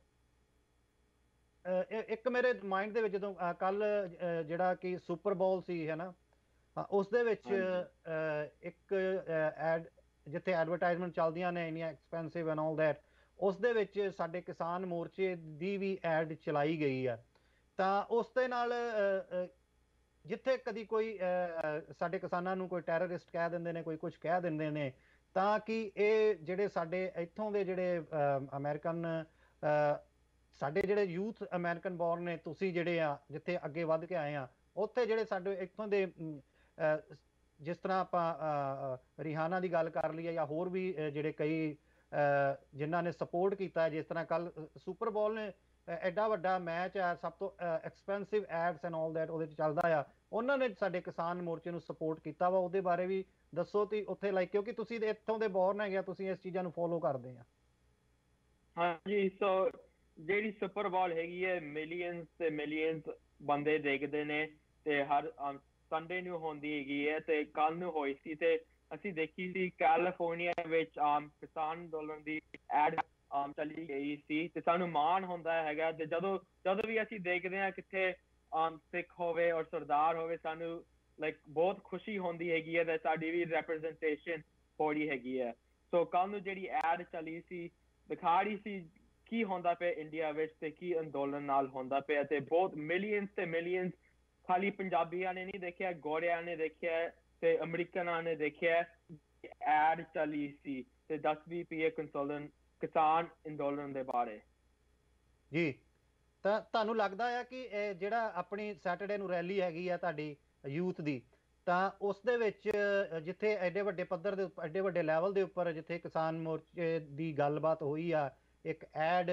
ਇੱਕ ਮੇਰੇ ਮਾਈਂਡ ਦੇ ਵਿੱਚ ਜਦੋਂ ਕੱਲ ਜਿਹੜਾ ਕਿ ਸੁਪਰ ਬੋਲ ਸੀ ਹੈ ਨਾ ਉਸ ਦੇ ਵਿੱਚ ਇੱਕ ਐਡ ਜਿੱਥੇ ਐਡਵਰਟਾਈਜ਼ਮੈਂਟ ਚੱਲਦੀਆਂ ਨੇ ਇੰਨੀਆਂ ਐਕਸਪੈਂਸਿਵ ਐਂਡ ਆਲ ਦੈਟ ਉਸ ਦੇ ਵਿੱਚ ਸਾਡੇ ਕਿਸਾਨ ਮੋਰਚੇ ਦੀ ਵੀ ਐਡ ਚਲਾਈ ਗਈ ਆ ਤਾਂ ਉਸ ਦੇ ਨਾਲ ਜਿੱਥੇ ਕਦੀ ਕੋਈ ਸਾਡੇ ਕਿਸਾਨਾਂ ਨੂੰ ਕੋਈ ਟੈਰਰਿਸਟ ਕਹਿ ਦਿੰਦੇ ਨੇ ਕੋਈ ਕੁਝ ਕਹਿ ਦਿੰਦੇ ਨੇ ਤਾਂ ਕਿ ਇਹ ਜਿਹੜੇ ਸਾਡੇ ਇੱਥੋਂ ਦੇ ਜਿਹੜੇ ਅਮਰੀਕਨ ਸਾਡੇ ਜਿਹੜੇ ਯੂਥ ਅਮਰੀਕਨ ਬੋਰਨ ਨੇ ਤੁਸੀਂ ਜਿਹੜੇ ਆ ਜਿੱਥੇ ਅੱਗੇ ਵੱਧ ਕੇ ਆਏ ਆ ਉੱਥੇ ਜਿਹੜੇ ਸਾਡੇ ਇੱਥੋਂ ਦੇ ਜਿਸ ਤਰ੍ਹਾਂ ਆਪਾਂ ਰਿਹਾਨਾ ਦੀ ਗੱਲ ਕਰ ਲਈਏ ਜਾਂ ਹੋਰ ਵੀ ਜਿਹੜੇ ਕਈ ਜਿਨ੍ਹਾਂ ਨੇ ਸਪੋਰਟ ਕੀਤਾ ਜਿਸ ਤਰ੍ਹਾਂ ਕੱਲ ਸੁਪਰ ਬੋਲ ਨੇ ਐਡਾ ਵੱਡਾ ਮੈਚ ਆ ਸਭ ਤੋਂ expensive ads and all that ਉਹਦੇ 'ਚ ਚੱਲਦਾ ਆ ਉਹਨਾਂ ਨੇ ਸਾਡੇ ਕਿਸਾਨ ਮੋਰਚੇ ਨੂੰ ਸਪੋਰਟ ਕੀਤਾ ਵਾ ਉਹਦੇ ਬਾਰੇ ਵੀ ਦੱਸੋ ਤੇ ਉੱਥੇ ਲਾਈਕ ਕਿਉਂਕਿ ਤੁਸੀਂ ਇੱਥੋਂ ਦੇ ਬੋਰਨ ਹੈਗੇ ਤੁਸੀਂ ਇਸ ਚੀਜ਼ਾਂ ਨੂੰ ਫੋਲੋ ਕਰਦੇ ਆ ਹਾਂਜੀ ਸੋ ਜਿਹੜੀ ਸੁਪਰ ਬੋਲ ਹੈਗੀ ਹੈ ਮਿਲੀਅਨਸ ਤੇ ਮਿਲੀਅਨਸ ਬੰਦੇ ਦੇਖਦੇ ਨੇ ਤੇ ਹਰ ਸੰਡੇ ਨੂੰ ਹੁੰਦੀ ਹੈਗੀ ਹੈ ਤੇ ਕੱਲ ਨੂੰ ਹੋਈ ਸੀ ਤੇ ਅਸੀਂ ਦੇਖੀ ਸੀ ਕੈਲੀਫੋਰਨੀਆ ਵਿੱਚ ਕਿਸਾਨ ਅੰਦੋਲਨ ਦੀ ਐਡ ਚੱਲੀ ਗਈ ਸੀ ਤੇ ਸਾਨੂੰ ਮਾਣ ਹੁੰਦਾ ਹੈਗਾ ਤੇ ਜਦੋਂ ਵੀ ਅਸੀਂ ਦੇਖਦੇ ਹਾਂ ਕਿੱਥੇ ਸਿੱਖ ਹੋਵੇ ਔਰ ਸਰਦਾਰ ਹੋਵੇ ਸਾਨੂੰ ਲਾਈਕ ਬਹੁਤ ਖੁਸ਼ੀ ਹੁੰਦੀ ਹੈਗੀ ਹੈ ਤੇ ਸਾਡੀ ਵੀ ਰੈਪਰੈਜ਼ੈਂਟੇਸ਼ਨ ਹੋ ਰਹੀ ਹੈਗੀ ਹੈ ਸੋ ਕੱਲ ਨੂੰ ਜਿਹੜੀ ਐਡ ਚੱਲੀ ਸੀ ਦਿਖਾ ਰਹੀ ਸੀ ਕੀ ਹੁੰਦਾ ਪਿਆ ਇੰਡੀਆ ਵਿੱਚ ਤੇ ਕੀ ਅੰਦੋਲਨ ਨਾਲ ਹੁੰਦਾ ਪਿਆ ਤੇ ਬਹੁਤ ਮਿਲੀਅਨਸ ਤੇ ਮਿਲੀਅਨਸ ਖਾਲੀ ਪੰਜਾਬੀਆਂ ਨੇ ਨਹੀਂ ਦੇਖਿਆ ਗੋਰਿਆਂ ਨੇ ਦੇਖਿਆ ਤੇ ਅਮਰੀਕਨਾਂ ਨੇ ਦੇਖਿਆ ਐਡ ਚੱਲੀ ਸੀ ਤੇ ਦੱਸਦੀ ਪਈ ਹੈ ਕਿਸਾਨ ਅੰਦੋਲਨ ਦੇ ਬਾਰੇ ਜੀ ਤਾਂ ਤੁਹਾਨੂੰ ਲੱਗਦਾ ਆ ਕਿ ਇਹ ਜਿਹੜਾ ਆਪਣੀ ਸੈਟਰਡੇ ਨੂੰ ਰੈਲੀ ਹੈਗੀ ਆ ਤੁਹਾਡੀ ਯੂਥ ਦੀ ਤਾਂ ਉਸ ਦੇ ਵਿੱਚ ਜਿੱਥੇ ਐਡੇ ਵੱਡੇ ਪੱਧਰ ਦੇ ਐਡੇ ਵੱਡੇ ਲੈਵਲ ਦੇ ਉੱਪਰ ਜਿੱਥੇ ਕਿਸਾਨ ਮੋਰਚੇ ਦੀ ਗੱਲਬਾਤ ਹੋਈ ਆ ਇੱਕ ਐਡ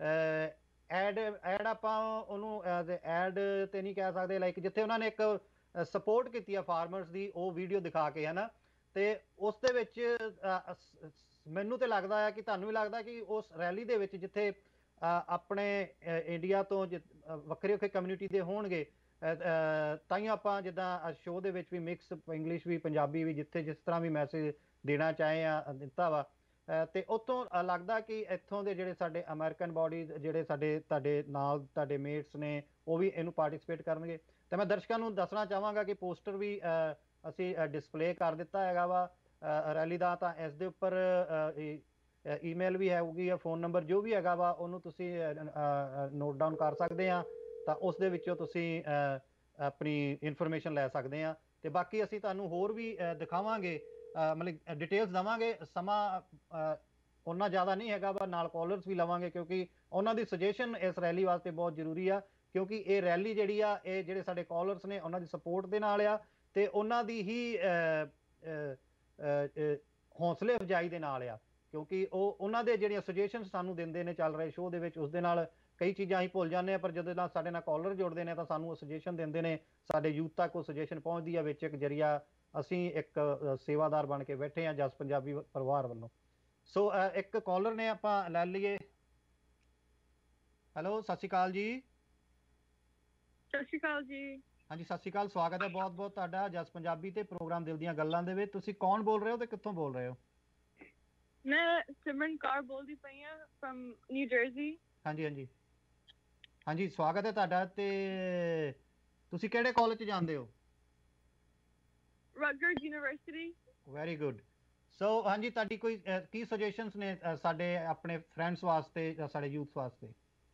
ਆਪਾਂ ਉਹਨੂੰ ਐਡ ਤੇ ਨਹੀਂ ਕਹਿ ਸਕਦੇ ਲਾਈਕ ਜਿੱਥੇ ਉਹਨਾਂ ਨੇ ਇੱਕ ਸਪੋਰਟ ਕੀਤੀ ਆ ਫਾਰਮਰਸ ਦੀ ਉਹ ਵੀਡੀਓ ਦਿਖਾ ਕੇ ਹੈ ਨਾ ਤੇ ਉਸ ਦੇ ਵਿੱਚ ਮੈਨੂੰ ਤੇ ਲੱਗਦਾ ਆ ਕਿ ਤੁਹਾਨੂੰ ਵੀ ਲੱਗਦਾ ਕਿ ਉਸ ਰੈਲੀ ਦੇ ਵਿੱਚ ਜਿੱਥੇ ਆਪਣੇ ਇੰਡੀਆ ਤੋਂ ਵੱਖਰੇ ਵੱਖਰੇ ਕਮਿਊਨਿਟੀ ਦੇ ਹੋਣਗੇ ਤਾਂ ਹੀ ਆਪਾਂ ਜਿੱਦਾਂ ਸ਼ੋਅ ਦੇ ਵਿੱਚ ਵੀ ਮਿਕਸ ਇੰਗਲਿਸ਼ ਵੀ ਪੰਜਾਬੀ ਵੀ ਜਿੱਥੇ ਜਿਸ ਤਰ੍ਹਾਂ ਵੀ ਮੈਸੇਜ ਦੇਣਾ ਚਾਹੇ ਆ ਦਿੱਤਾ ਵਾ ਤੇ ਉੱਥੋਂ ਲੱਗਦਾ ਕਿ ਇੱਥੋਂ ਦੇ ਜਿਹੜੇ ਸਾਡੇ ਅਮਰੀਕਨ ਬਾਡੀਜ਼ ਜਿਹੜੇ ਸਾਡੇ ਤੁਹਾਡੇ ਨਾਲ ਤੁਹਾਡੇ ਮੇਟਸ ਨੇ ਉਹ ਵੀ ਇਹਨੂੰ ਪਾਰਟਿਸਿਪੇਟ ਕਰਨਗੇ। ਤੇ ਮੈਂ ਦਰਸ਼ਕਾਂ ਨੂੰ ਦੱਸਣਾ ਚਾਹਾਂਗਾ ਕਿ ਪੋਸਟਰ ਵੀ ਅਸੀਂ ਡਿਸਪਲੇ ਕਰ ਦਿੱਤਾ ਹੈਗਾ ਵਾ ਰੈਲੀ ਦਾ। ਤਾਂ ਇਸ ਦੇ ਉੱਪਰ ਈਮੇਲ ਵੀ ਹੋਊਗੀ ਜਾਂ ਫੋਨ ਨੰਬਰ ਜੋ ਵੀ ਹੈਗਾ ਵਾ ਉਹਨੂੰ ਤੁਸੀਂ ਨੋਟ ਡਾਊਨ ਕਰ ਸਕਦੇ ਆ। ਤਾਂ ਉਸ ਦੇ ਵਿੱਚੋਂ ਤੁਸੀਂ ਆਪਣੀ ਇਨਫੋਰਮੇਸ਼ਨ ਲੈ ਸਕਦੇ ਆ। ਤੇ ਬਾਕੀ ਅਸੀਂ ਤੁਹਾਨੂੰ ਹੋਰ ਵੀ ਦਿਖਾਵਾਂਗੇ, ਮਤਲਬ ਡਿਟੇਲਸ ਦੇਵਾਂਗੇ। ਸਮਾਂ ਉਹਨਾਂ ਜ਼ਿਆਦਾ ਨਹੀਂ ਹੈਗਾ ਵਾ, ਨਾਲ ਕਾਲਰਸ ਵੀ ਲਵਾਂਗੇ ਕਿਉਂਕਿ ਉਹਨਾਂ ਦੀ ਸੁਜੈਸ਼ਨ ਇਸ ਰੈਲੀ ਵਾਸਤੇ ਬਹੁਤ ਜ਼ਰੂਰੀ ਆ। ਕਿਉਂਕਿ ਇਹ ਰੈਲੀ ਜਿਹੜੀ ਆ ਇਹ ਜਿਹੜੇ ਸਾਡੇ ਕਾਲਰਸ ਨੇ ਉਹਨਾਂ ਦੀ ਸਪੋਰਟ ਦੇ ਨਾਲ ਆ ਤੇ ਉਹਨਾਂ ਦੀ ਹੀ ਹੌਸਲੇ ਅਫਜ਼ਾਈ ਦੇ ਨਾਲ ਆ। ਕਿਉਂਕਿ ਉਹ ਉਹਨਾਂ ਦੇ ਜਿਹੜੀਆਂ ਸੁਜੈਸ਼ਨ ਸਾਨੂੰ ਦਿੰਦੇ ਨੇ ਚੱਲ ਰਹੇ ਸ਼ੋਅ ਦੇ ਵਿੱਚ, ਉਸ ਦੇ ਨਾਲ ਕਈ ਚੀਜ਼ਾਂ ਅਸੀਂ ਭੁੱਲ ਜਾਂਦੇ ਹਾਂ, ਪਰ ਜਦੋਂ ਨਾਲ ਸਾਡੇ ਨਾਲ ਕਾਲਰ ਜੁੜਦੇ ਨੇ ਤਾਂ ਸਾਨੂੰ ਉਹ ਸੁਜੈਸ਼ਨ ਦਿੰਦੇ ਨੇ, ਸਾਡੇ ਯੂਥ ਤੱਕ ਉਹ ਸੁਜੈਸ਼ਨ ਪਹੁੰਚਦੀ ਆ ਵਿੱਚ ਇੱਕ ਜਰੀਆ। ਅਸੀਂ ਇੱਕ ਸੇਵਾਦਾਰ ਬਣ ਕੇ ਬੈਠੇ ਹਾਂ ਜਸ ਪੰਜਾਬੀ ਪਰਿਵਾਰ ਵੱਲੋਂ। ਸੋ ਇੱਕ ਕਾਲਰ ਨੇ ਆਪਾਂ ਲੈ ਲਈਏ। ਹੈਲੋ, ਸਤਿ ਸ਼੍ਰੀ ਅਕਾਲ ਜੀ। ਸਤਿ ਸ਼੍ਰੀ ਅਕਾਲ ਜੀ। ਹਾਂਜੀ, ਸਤਿ ਸ਼੍ਰੀ ਅਕਾਲ। ਸਵਾਗਤ ਹੈ ਬਹੁਤ ਬਹੁਤ ਤੁਹਾਡਾ ਜਸ ਪੰਜਾਬੀ ਤੇ ਪ੍ਰੋਗਰਾਮ ਦਿਲ ਦੀਆਂ ਗੱਲਾਂ ਦੇ ਵਿੱਚ। ਤੁਸੀਂ ਕੌਣ ਬੋਲ ਰਹੇ ਹੋ ਤੇ ਕਿੱਥੋਂ ਬੋਲ ਰਹੇ ਹੋ? ਮੈਂ ਸਿਮਰਨ ਕੌਰ ਬੋਲਦੀ ਪਈ ਹਾਂ ਫਰਮ ਨਿਊ ਜਰਸੀ। ਹਾਂਜੀ ਹਾਂਜੀ ਹਾਂਜੀ, ਸਵਾਗਤ ਹੈ ਤੁਹਾਡਾ। ਤੇ ਤੁਸੀਂ ਕਿਹੜੇ ਕਾਲਜ 'ਚ ਜਾਂਦੇ ਹੋ? Rutgers university. Very good. So ਹਾਂਜੀ, ਤੁਹਾਡੀ ਕੋਈ ਕੀ ਸੁਜੈਸ਼ਨਸ ਨੇ ਸਾਡੇ ਆਪਣੇ ਫਰੈਂਡਸ ਵਾਸਤੇ ਜਾਂ ਸਾਡੇ ਯੂਥ ਵਾਸਤੇ?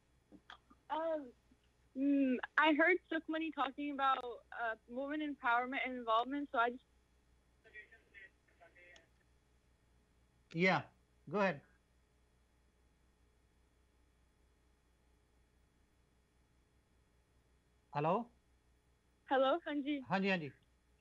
I heard Sukhmani talking about women empowerment and involvement, so I just... Yeah, go ahead. Hello? Hello, Hanji. Hanji, Hanji.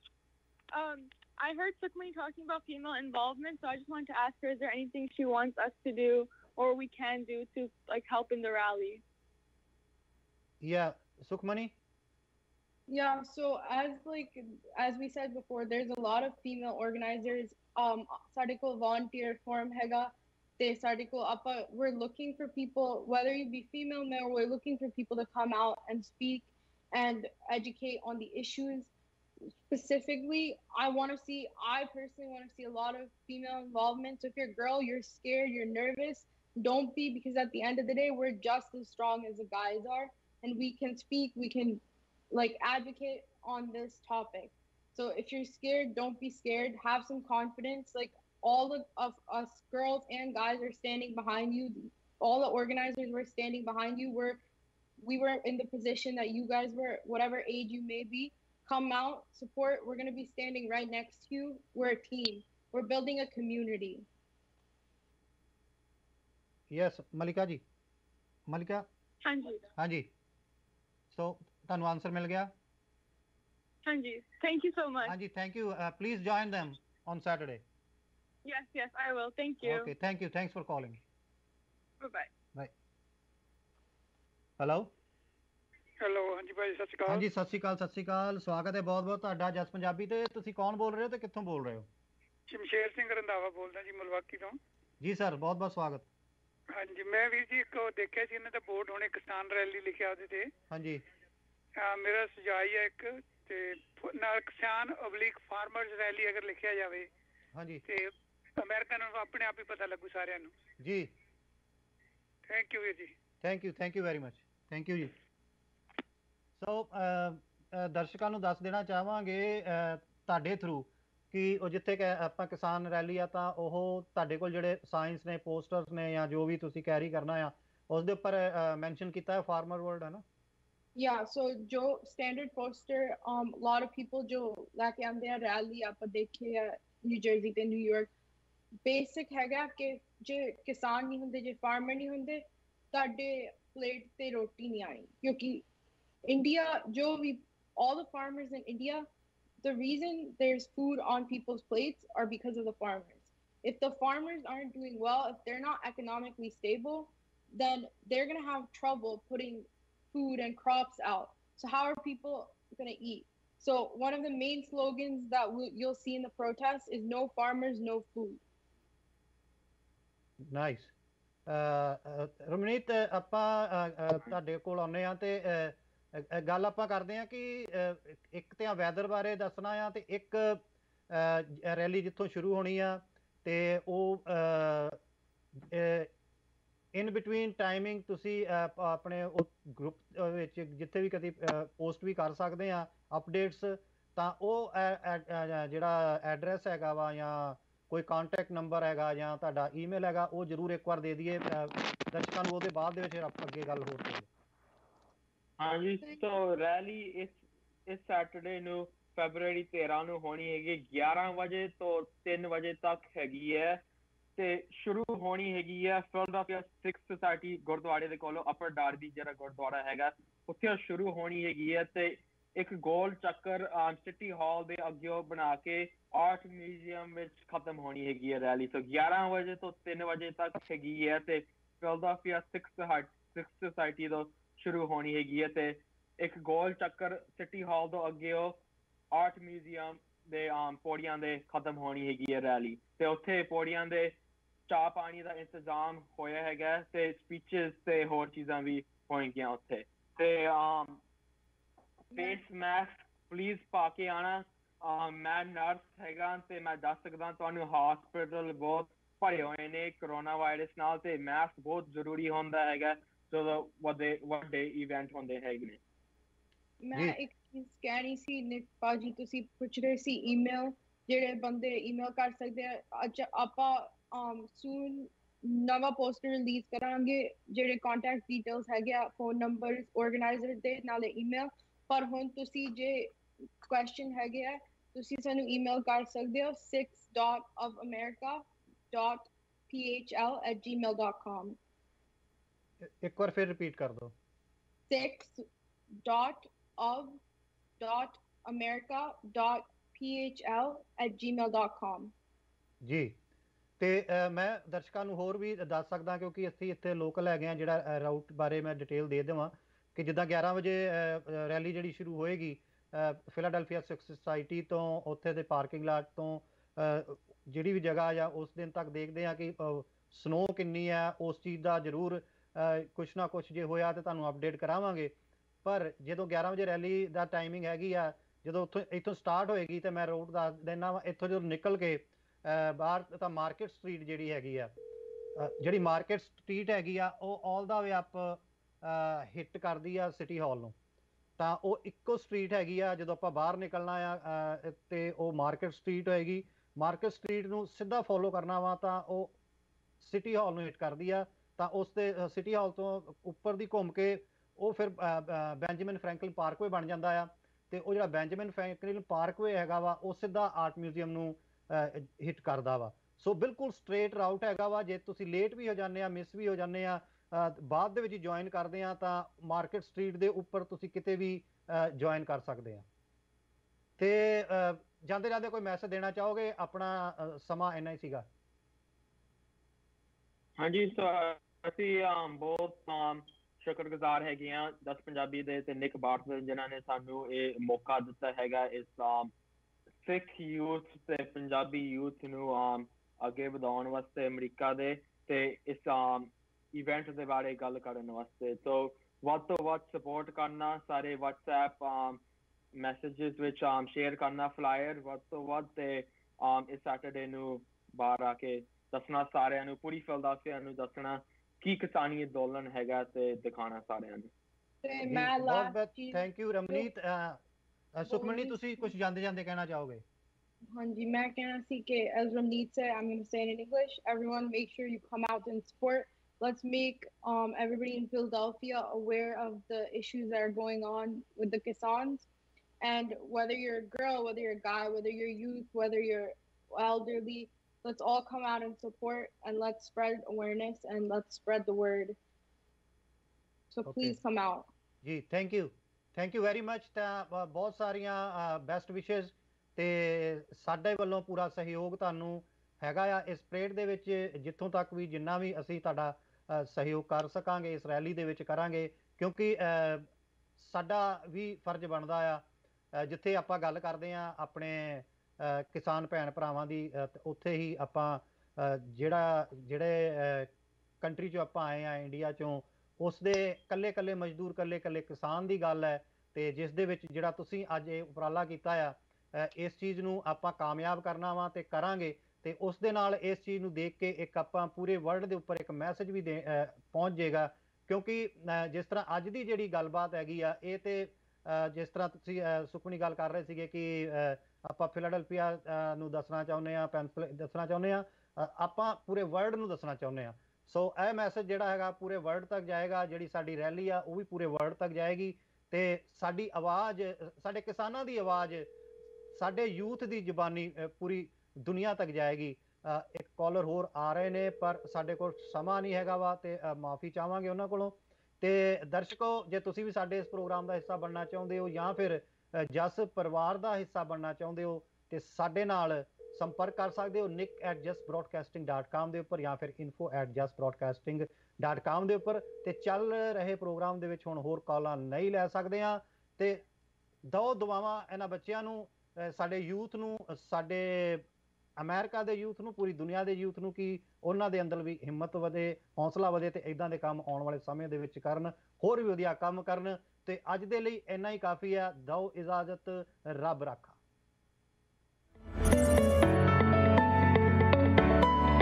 I heard Sukhmani talking about female involvement, so I just wanted to ask her, is there anything she wants us to do or we can do to like help in the rally? Yeah, Sukhmani? Yeah, so as we said before, there's a lot of female organizers. ਸਾਡੇ ਕੋਲ volunteer form ਹੈਗਾ ਤੇ ਸਾਡੇ ਕੋਲ ਆਪਾਂ we're looking for people, whether you be female, male, we're looking for people to come out and speak and educate on the issues. Specifically, I personally want to see a lot of female involvement. So if you're a girl, you're scared, you're nervous, don't be, because at the end of the day, we're just as strong as the guys are, and we can speak, we can like advocate on this topic. So if you're scared, don't be scared, have some confidence. Like all of us girls and guys are standing behind you. All the organizers were standing behind you. We were in the position that you guys were, whatever age you may be. Come out, support. We're going to be standing right next to you. We're a team. We're building a community. Yes, Malika ji. Malika? Hanji. Hanji. So, ਤੁਹਾਨੂੰ answer ਮਿਲ ਗਿਆ? Hanji. Thank you so much. Hanji, thank you. Please join them on Saturday. Yes, yes, I will. Thank you. Okay, thank you. Thanks for calling. Bye-bye. Bye. Hello? Hello, ਹਾਂਜੀ ਭਾਈ, ਸਤਿ ਸ਼੍ਰੀ ਅਕਾਲ। ਹਾਂਜੀ, ਸਤਿ ਸ਼੍ਰੀ ਅਕਾਲ, ਸਤਿ ਸ਼੍ਰੀ ਅਕਾਲ। ਸਵਾਗਤ ਹੈ ਬਹੁਤ ਬਹੁਤ ਤੁਹਾਡਾ ਜਸ ਪੰਜਾਬੀ ਤੇ। ਤੁਸੀਂ ਕੌਣ ਬੋਲ ਰਹੇ ਹੋ ਤੇ ਕਿੱਥੋਂ ਬੋਲ ਰਹੇ ਹੋ? ਸ਼ਮਸ਼ੇਰ ਸਿੰਘ ਰੰਧਾਵਾ ਬੋਲਦਾ ਜੀ, ਮਿਲਵਾਕੀ ਤੋਂ। ਜੀ ਸਰ, ਬਹੁਤ ਬਹੁਤ ਸਵਾਗਤ। ਹਾਂਜੀ, ਮੈਂ ਵੀਰ ਜੀ ਇੱਕ ਦੇਖਿਆ ਸੀ ਇਹਨਾਂ ਦਾ ਬੋਰਡ, ਹੁਣੇ ਕਿਸਾਨ ਰੈਲੀ ਲਿਖਿਆ ਉਹਦੇ ਤੇ। ਹਾਂਜੀ। ਮੇਰਾ ਸੁਝਾਅ ਹੈ ਇੱਕ, ਤੇ ਨਾਲ ਕਿਸਾਨ ਓਬਲੀਕ ਫਾਰਮਰਸ ਰੈਲੀ ਅਗਰ ਲਿਖਿਆ ਜਾਵੇ ਹਾਂਜੀ ਤੇ ਅਮਰੀਕਨ ਨੂੰ ਆਪਣੇ ਆਪ ਹੀ ਪਤਾ ਲੱਗੂ ਸਾਰਿਆਂ ਨੂੰ ਜੀ। ਥੈਂਕ ਯੂ ਵੀਰ ਜੀ। Thank you very much. Thank you ਜੀ। ਸੋ ਦਰਸ਼ਕਾਂ ਨੂੰ ਦੱਸ ਦੇਣਾ ਚਾਹਾਂਗੇ ਤੁਹਾਡੇ ਥਰੂ ਕਿ ਉਹ ਜਿੱਥੇ ਆਪਾਂ ਕਿਸਾਨ ਰੈਲੀ ਆ ਤਾਂ ਉਹ ਤੁਹਾਡੇ ਕੋਲ ਜਿਹੜੇ ਸਾਇੰਸ ਨੇ, ਪੋਸਟਰਸ ਨੇ ਜਾਂ ਜੋ ਵੀ ਤੁਸੀਂ ਕੈਰੀ ਕਰਨਾ ਆ ਉਸ ਦੇ ਉੱਪਰ ਮੈਂਸ਼ਨ ਕੀਤਾ ਹੈ ਫਾਰਮਰ ਵਰਡ, ਹੈ ਨਾ? Yeah, so जो standard poster, lot of people जो लाके आंदे हैं रैली आप देखे है न्यू जर्सी ते न्यूयॉर्क, basic हैगा कि जे किसान नहीं होंदे, जे फार्मर नहीं होंदे, ताडे प्लेट ते रोटी नहीं आनी। क्योंकि India, जो भी all the farmers in India, the reason there's food on people's plates are because of the farmers. If the farmers aren't doing well, if they're not economically stable, then they're going to have trouble putting food and crops out. So how are people going to eat? So one of the main slogans that you'll see in the protests is no farmers, no food. Nice. Ramneet, ਆਪਾਂ ਤੁਹਾਡੇ ਕੋਲ ਆਉਂਦੇ ਆ ਤੇ ਗੱਲ ਆਪਾਂ ਕਰਦੇ ਆ ਕਿ ਇੱਕ ਤੇ ਵੈਦਰ ਬਾਰੇ ਦੱਸਣਾ ਆ ਤੇ ਇੱਕ ਰੈਲੀ ਜਿੱਥੋਂ ਸ਼ੁਰੂ ਹੋਣੀ ਆ ਤੇ ਉਹ ਇਨ ਬਿਟਵੀਨ ਟਾਈਮਿੰਗ ਤੁਸੀਂ ਆਪਣੇ ਗਰੁੱਪ ਵਿੱਚ ਜਿੱਥੇ ਵੀ ਕਦੀ ਪੋਸਟ ਵੀ ਕਰ ਸਕਦੇ ਆ ਅਪਡੇਟਸ। ਤਾਂ ਉਹ ਜਿਹੜਾ ਐਡਰੈਸ ਹੈਗਾ ਵਾ ਜਾਂ ਕੋਈ ਕੰਟੈਕਟ ਨੰਬਰ ਹੈਗਾ ਜਾਂ ਤੁਹਾਡਾ ਈਮੇਲ ਹੈਗਾ ਉਹ ਜ਼ਰੂਰ ਇੱਕ ਵਾਰ ਦੇ ਦਈਏ ਦਰਸ਼ਕਾਂ ਨੂੰ, ਉਹਦੇ ਬਾਅਦ ਦੇ ਵਿੱਚ ਆਪਾਂ ਅੱਗੇ ਗੱਲ ਹੋਰ ਕਰੀਏ। ਹਾਂਜੀ, ਸੋ ਰੈਲੀ ਇਸ ਸੈਟਰਡੇ ਨੂੰ ਫੈਬਰੂਅਰੀ 13 ਨੂੰ ਹੋਣੀ ਹੈਗੀ, 11 ਵਜੇ ਤੋਂ 3 ਵਜੇ ਤੱਕ ਹੈਗੀ ਹੈ ਤੇ ਸ਼ੁਰੂ ਹੋਣੀ ਹੈਗੀ ਹੈ ਫਿਲਾਡੈਲਫੀਆ ਸਿੱਖ ਸੁਸਾਇਟੀ ਗੁਰਦੁਆਰੇ ਦੇ ਕੋਲੋਂ, ਅਪਰ ਡਾਰਬੀ ਜਿਹੜਾ ਗੁਰਦੁਆਰਾ ਹੈਗਾ ਉੱਥੇ ਸ਼ੁਰੂ ਹੋਣੀ ਹੈਗੀ ਹੈ। ਤੇ ਇੱਕ ਗੋਲ ਚੱਕਰ ਸਿਟੀ ਹਾਲ ਦੇ ਅੱਗੇ ਬਣਾ ਕੇ ਆਰਟ ਮਿਊਜ਼ੀਅਮ ਵਿੱਚ ਖਤਮ ਹੋਣੀ ਹੈਗੀ ਹੈ ਰੈਲੀ। ਸੋ 11 ਵਜੇ ਤੋਂ 3 ਵਜੇ ਤੱਕ ਹੈਗੀ ਹੈ ਤੇ ਫਿਲਾਡੈਲਫੀਆ ਸਿੱਖ ਸੁਸਾਇਟੀ ਤੋਂ ਸ਼ੁਰੂ ਹੋਣੀ ਹੈਗੀ ਹੈ ਤੇ ਇੱਕ ਗੋਲ ਚੱਕਰ ਸਿਟੀ ਹਾਲ ਤੋਂ ਅੱਗੇ ਆਰਟ ਮਿਊਜ਼ੀਅਮ ਦੇ ਪੌੜੀਆਂ ਦੇ ਖਤਮ ਹੋਣੀ ਹੈਗੀ ਹੈ ਰੈਲੀ। ਤੇ ਉੱਥੇ ਪੌੜੀਆਂ ਦੇ ਚਾਹ ਪਾਣੀ ਦਾ ਇੰਤਜ਼ਾਮ ਹੋਇਆ ਹੈਗਾ ਤੇ ਸਪੀਚਸ ਤੇ ਹੋਰ ਚੀਜ਼ਾਂ ਵੀ ਹੋਣਗੀਆਂ ਉੱਥੇ। ਤੇ ਫੇਸ ਮਾਸਕ ਪਲੀਜ਼ ਪਾ ਕੇ ਆਣਾ। ਮੈਂ ਨਰਸ ਹੈਗਾ ਤੇ ਮੈਂ ਦੱਸ ਸਕਦਾ ਤੁਹਾਨੂੰ ਹਸਪੀਟਲ ਬਹੁਤ ਭਰੇ ਹੋਏ ਨੇ ਕਰੋਨਾ ਵਾਇਰਸ ਨਾਲ ਤੇ ਮਾਸਕ ਬਹੁਤ ਜ਼ਰੂਰੀ ਹੁੰਦਾ ਹੈਗਾ ਜਦੋਂ ਵੱਡੇ ਇਵੈਂਟ ਹੁੰਦੇ ਹੈਗੇ ਨੇ। ਮੈਂ ਇੱਕ ਚੀਜ਼ ਕਹਿਣੀ ਸੀ ਨਿਕ ਭਾਜੀ, ਤੁਸੀਂ ਪੁੱਛ ਰਹੇ ਸੀ ਈਮੇਲ, ਜਿਹੜੇ ਬੰਦੇ ਈਮੇਲ ਕਰ ਸਕਦੇ ਆ। ਅੱਜ ਆਪਾਂ ਸੂਨ ਨਵਾਂ ਪੋਸਟਰ ਰਿਲੀਜ਼ ਕਰਾਂਗੇ, ਜਿਹੜੇ ਕੰਟੈਕਟ ਡਿਟੇਲਸ ਹੈਗੇ ਆ, ਫੋਨ ਨੰਬਰ ਆਰਗੇਨਾਈਜ਼ਰ ਦੇ ਨਾਲੇ ਈਮੇਲ। ਪਰ ਹੁਣ ਤੁਸੀਂ ਜੇ ਕੁਐਸਚਨ ਹੈਗੇ ਆ ਤੁਸੀਂ ਸਾਨੂੰ ਈਮੇਲ ਕਰ ਸਕਦੇ ਹੋ 6.ofamerica.phl@gmail.com। ਇੱਕ ਵਾਰ ਫਿਰ ਰਿਪੀਟ ਕਰ ਦਿਓ। 6.of.america.phl@gmail.com। ਜੀ, ਤੇ ਮੈਂ ਦਰਸ਼ਕਾਂ ਨੂੰ ਹੋਰ ਵੀ ਦੱਸ ਸਕਦਾ ਕਿਉਂਕਿ ਅਸੀਂ ਇੱਥੇ ਲੋਕਲ ਹੈਗੇ ਆ, ਜਿਹੜਾ ਰਾਊਟ ਬਾਰੇ ਮੈਂ ਡਿਟੇਲ ਦੇ ਦੇਵਾਂ ਕਿ ਜਿੱਦਾਂ 11 ਵਜੇ ਰੈਲੀ ਜਿਹੜੀ ਸ਼ੁਰੂ ਹੋਏਗੀ ਫਿਲਾਡੈਲਫੀਆ ਸਿੱਖ ਸੁਸਾਇਟੀ ਤੋਂ, ਉੱਥੇ ਦੇ ਪਾਰਕਿੰਗ ਲਾਟ ਤੋਂ ਜਿਹੜੀ ਵੀ ਜਗ੍ਹਾ ਜਾਂ ਉਸ ਦਿਨ ਤੱਕ ਦੇਖਦੇ ਆ ਕਿ ਸਨੋ ਕਿੰਨੀ ਆ, ਉਸ ਚੀਜ਼ ਦਾ ਜ਼ਰੂਰ ਕੁਛ ਨਾ ਕੁਛ ਜੇ ਹੋਇਆ ਤਾਂ ਤੁਹਾਨੂੰ ਅਪਡੇਟ ਕਰਾਵਾਂਗੇ। ਪਰ ਜਦੋਂ 11 ਵਜੇ ਰੈਲੀ ਦਾ ਟਾਈਮਿੰਗ ਹੈਗੀ ਆ, ਜਦੋਂ ਇੱਥੋਂ ਸਟਾਰਟ ਹੋਏਗੀ ਤੇ ਮੈਂ ਰੂਟ ਦੱਸ ਦਿੰਦਾ ਵਾ। ਇੱਥੋਂ ਜਦੋਂ ਨਿਕਲ ਕੇ ਬਾਹਰ ਤਾਂ ਮਾਰਕੀਟ ਸਟਰੀਟ ਜਿਹੜੀ ਹੈਗੀ ਆ, ਜਿਹੜੀ ਮਾਰਕੀਟ ਸਟਰੀਟ ਹੈਗੀ ਆ ਉਹ ਆਲ ਦਾ ਵੇ ਅਪ ਹਿੱਟ ਕਰਦੀ ਆ ਸਿਟੀ ਹਾਲ ਨੂੰ। ਤਾਂ ਉਹ ਇੱਕੋ ਸਟਰੀਟ ਹੈਗੀ ਆ, ਜਦੋਂ ਆਪਾਂ ਬਾਹਰ ਨਿਕਲਣਾ ਆ ਤੇ ਉਹ ਮਾਰਕੀਟ ਸਟਰੀਟ ਹੋਏਗੀ। ਮਾਰਕੀਟ ਸਟਰੀਟ ਨੂੰ ਸਿੱਧਾ ਫੋਲੋ ਕਰਨਾ ਵਾ ਤਾਂ ਉਹ ਸਿਟੀ ਹਾਲ ਨੂੰ ਹਿੱਟ ਕਰਦੀ ਆ। ਤਾਂ ਉਸ ਤੇ ਸਿਟੀ ਹਾਲ ਤੋਂ ਉੱਪਰ ਦੀ ਘੁੰਮ ਕੇ ਉਹ ਫਿਰ ਬੈਂਜਾਮਿਨ ਫਰੈਂਕਲਿਨ ਪਾਰਕਵੇ ਬਣ ਜਾਂਦਾ ਆ। ਤੇ ਉਹ ਜਿਹੜਾ ਬੈਂਜਾਮਿਨ ਫਰੈਂਕਲਿਨ ਪਾਰਕਵੇ ਹੈਗਾ ਵਾ ਉਹ ਸਿੱਧਾ ਆਰਟ ਮਿਊਜ਼ੀਅਮ ਨੂੰ ਹਿੱਟ ਕਰਦਾ ਵਾ। ਸੋ ਬਿਲਕੁਲ ਸਟ੍ਰੇਟ ਰਾਊਟ ਹੈਗਾ ਵਾ। ਜੇ ਤੁਸੀਂ ਲੇਟ ਵੀ ਹੋ ਜਾਂਦੇ ਆ, ਮਿਸ ਵੀ ਹੋ ਜਾਂਦੇ ਆ, ਬਾਅਦ ਦੇ ਵਿੱਚ ਜੁਆਇਨ ਕਰਦੇ ਆ ਤਾਂ ਮਾਰਕੀਟ ਸਟਰੀਟ ਦੇ ਉੱਪਰ ਤੁਸੀਂ ਕਿਤੇ ਵੀ ਜੁਆਇਨ ਕਰ ਸਕਦੇ ਆ। ਤੇ ਜਾਂਦੇ ਜਾਂਦੇ ਕੋਈ ਮੈਸੇਜ ਦੇਣਾ ਚਾਹੋਗੇ? ਆਪਣਾ ਸਮਾਂ ਇੰਨਾ ਹੀ ਸੀਗਾ। ਹਾਂਜੀ, ਅਸੀਂ ਬਹੁਤ ਸ਼ੁਕਰਗੁਜ਼ਾਰ ਹੈਗੇ ਆ 10 ਪੰਜਾਬੀ ਦੇ ਤੇ ਨਿਕ ਬਾਰਟ ਦੇ, ਜਿਨ੍ਹਾਂ ਨੇ ਸਾਨੂੰ ਇਹ ਮੌਕਾ ਦਿੱਤਾ ਹੈਗਾ ਇਸ ਸਿੱਖ ਯੂਥ ਤੇ ਪੰਜਾਬੀ ਯੂਥ ਨੂੰ ਅੱਗੇ ਵਧਾਉਣ ਵਾਸਤੇ ਅਮਰੀਕਾ ਦੇ, ਤੇ ਇਸ ਇਵੈਂਟ ਦੇ ਬਾਰੇ ਗੱਲ ਕਰਨ ਵਾਸਤੇ। ਸੋ ਵੱਧ ਤੋਂ ਵੱਧ ਸਪੋਰਟ ਕਰਨਾ, ਸਾਰੇ WhatsApp ਮੈਸੇजेस ਵਿੱਚ ਸ਼ੇਅਰ ਕਰਨਾ ਫਲਾਇਰ ਵੱਧ ਤੋਂ ਵੱਧ, ਤੇ ਇਸ ਸੈਟਰਡੇ ਨੂੰ ਬਾਹਰ ਆ ਕੇ ਦੱਸਣਾ ਸਾਰਿਆਂ ਨੂੰ, ਪੂਰੀ ਫਿਲਾਡੈਲਫੀਆ ਨੂੰ ਦੱਸਣਾ ਕੀ ਕਿਸਾਨੀ ਅੰਦੋਲਨ ਹੈਗਾ ਤੇ ਦਿਖਾਣਾ ਸਾਰਿਆਂ ਨੂੰ। ਤੇ ਮੈਂ ਬਹੁਤ ਬਹੁਤ ਥੈਂਕ ਯੂ ਰਮਨੀਤ। ਸੁਖਮਨੀ, ਤੁਸੀਂ ਕੁਝ ਜਾਂਦੇ ਜਾਂਦੇ ਕਹਿਣਾ ਚਾਹੋਗੇ? ਹਾਂਜੀ, ਮੈਂ ਕਹਿਣਾ ਸੀ ਕਿ as Ramneet said, I'm going to say it in English. Everyone make sure you come out and support. Let's make everybody in Philadelphia aware of the issues that are going on with the Kisans. And whether you're a girl, whether you're a guy, whether you're youth, whether you're elderly, let's all come out and support, and let's spread awareness and let's spread the word. So please come out. ਜੀ, thank you very much. ਤਾਂ ਬਹੁਤ ਸਾਰੀਆਂ best ਵਿਸ਼ੇਸ ਤੇ ਸਾਡੇ ਵੱਲੋਂ ਪੂਰਾ ਸਹਿਯੋਗ ਤੁਹਾਨੂੰ ਹੈਗਾ ਆ ਇਸ ਪਰੇਡ ਦੇ ਵਿੱਚ। ਜਿੱਥੋਂ ਤੱਕ ਵੀ ਜਿੰਨਾ ਵੀ ਅਸੀਂ ਤੁਹਾਡਾ ਸਹਿਯੋਗ ਕਰ ਸਕਾਂਗੇ ਇਸ ਰੈਲੀ ਦੇ ਵਿੱਚ ਕਰਾਂਗੇ, ਕਿਉਂਕਿ ਸਾਡਾ ਵੀ ਫਰਜ਼ ਬਣਦਾ ਆ ਜਿੱਥੇ ਆਪਾਂ ਗੱਲ ਕਰਦੇ ਆ ਆਪਣੇ ਕਿਸਾਨ ਭੈਣ ਭਰਾਵਾਂ ਦੀ, ਉੱਥੇ ਹੀ ਆਪਾਂ ਜਿਹੜੇ ਕੰਟਰੀ 'ਚੋਂ ਆਪਾਂ ਆਏ ਆ, ਇੰਡੀਆ 'ਚੋਂ, ਉਸ ਦੇ ਕੱਲੇ ਕੱਲੇ ਮਜ਼ਦੂਰ, ਕੱਲੇ ਕੱਲੇ ਕਿਸਾਨ ਦੀ ਗੱਲ ਹੈ। ਤੇ ਜਿਸ ਦੇ ਵਿੱਚ ਜਿਹੜਾ ਤੁਸੀਂ ਅੱਜ ਇਹ ਉਪਰਾਲਾ ਕੀਤਾ ਆ, ਇਸ ਚੀਜ਼ ਨੂੰ ਆਪਾਂ ਕਾਮਯਾਬ ਕਰਨਾ ਵਾ ਤੇ ਕਰਾਂਗੇ। ਤੇ ਉਸ ਦੇ ਨਾਲ ਇਸ ਚੀਜ਼ ਨੂੰ ਦੇਖ ਕੇ ਇੱਕ ਆਪਾਂ ਪੂਰੇ ਵਰਲਡ ਦੇ ਉੱਪਰ ਇੱਕ ਮੈਸੇਜ ਵੀ ਪਹੁੰਚ ਜਾਏਗਾ, ਕਿਉਂਕਿ ਜਿਸ ਤਰ੍ਹਾਂ ਅੱਜ ਦੀ ਜਿਹੜੀ ਗੱਲਬਾਤ ਹੈਗੀ ਆ ਇਹ ਤੇ ਜਿਸ ਤਰ੍ਹਾਂ ਤੁਸੀਂ ਸੁਖਮਨੀ ਗੱਲ ਕਰ ਰਹੇ ਸੀਗੇ ਕਿ ਆਪਾਂ ਫਿਲਾਡੈਲਫੀਆ ਨੂੰ ਦੱਸਣਾ ਚਾਹੁੰਦੇ ਆ, ਦੱਸਣਾ ਚਾਹੁੰਦੇ ਆ, ਆਪਾਂ ਪੂਰੇ ਵਰਲਡ ਨੂੰ ਦੱਸਣਾ ਚਾਹੁੰਦੇ ਆ। ਸੋ ਇਹ ਮੈਸੇਜ ਜਿਹੜਾ ਹੈਗਾ ਪੂਰੇ ਵਰਲਡ ਤੱਕ ਜਾਏਗਾ, ਜਿਹੜੀ ਸਾਡੀ ਰੈਲੀ ਆ ਉਹ ਵੀ ਪੂਰੇ ਵਰਲਡ ਤੱਕ ਜਾਏਗੀ ਤੇ ਸਾਡੀ ਆਵਾਜ਼, ਸਾਡੇ ਕਿਸਾਨਾਂ ਦੀ ਆਵਾਜ਼, ਸਾਡੇ ਯੂਥ ਦੀ ਜ਼ੁਬਾਨੀ ਪੂਰੀ ਦੁਨੀਆ ਤੱਕ ਜਾਏਗੀ। ਇੱਕ ਕਾਲਰ ਹੋਰ ਆ ਰਹੇ ਨੇ ਪਰ ਸਾਡੇ ਕੋਲ ਸਮਾਂ ਨਹੀਂ ਹੈਗਾ ਵਾ ਤੇ ਮਾਫੀ ਚਾਹਾਂਗੇ ਉਹਨਾਂ ਕੋਲੋਂ। ਤੇ ਦਰਸ਼ਕੋ, ਜੇ ਤੁਸੀਂ ਵੀ ਸਾਡੇ ਇਸ ਪ੍ਰੋਗਰਾਮ ਦਾ ਹਿੱਸਾ ਬਣਨਾ ਚਾਹੁੰਦੇ ਹੋ ਜਾਂ ਫਿਰ ਜਸ ਪਰਿਵਾਰ ਦਾ ਹਿੱਸਾ ਬਣਨਾ ਚਾਹੁੰਦੇ ਹੋ ਤੇ ਸਾਡੇ ਨਾਲ ਸੰਪਰਕ ਕਰ ਸਕਦੇ ਹੋ nick@justbroadcasting.com ਦੇ ਉੱਪਰ ਜਾਂ ਫਿਰ info@justbroadcasting.com ਦੇ ਉੱਪਰ। ਤੇ ਚੱਲ ਰਹੇ ਪ੍ਰੋਗਰਾਮ ਦੇ ਵਿੱਚ ਹੁਣ ਹੋਰ ਕਾਲਾਂ ਨਹੀਂ ਲੈ ਸਕਦੇ ਆ ਤੇ ਦੋ ਦੁਆਵਾਂ ਇਹਨਾਂ ਬੱਚਿਆਂ ਨੂੰ, ਸਾਡੇ ਯੂਥ ਨੂੰ, ਸਾਡੇ ਅਮਰੀਕਾ ਦੇ ਯੂਥ ਨੂੰ, ਪੂਰੀ ਦੁਨੀਆ ਦੇ ਯੂਥ ਨੂੰ, ਕਿ ਉਹਨਾਂ ਦੇ ਅੰਦਰ ਵੀ ਹਿੰਮਤ ਵਧੇ, ਹੌਸਲਾ ਵਧੇ ਤੇ ਇਦਾਂ ਦੇ ਕੰਮ ਆਉਣ ਵਾਲੇ ਸਮੇਂ ਦੇ ਵਿੱਚ ਕਰਨ, ਹੋਰ ਵੀ ਵਧੀਆ ਕੰਮ ਕਰਨ। ਤੇ ਅੱਜ ਦੇ ਲਈ ਇੰਨਾ ਹੀ ਕਾਫੀ ਆ। ਦਿਓ ਇਜਾਜ਼ਤ, ਰੱਬ ਰਾਖਾ।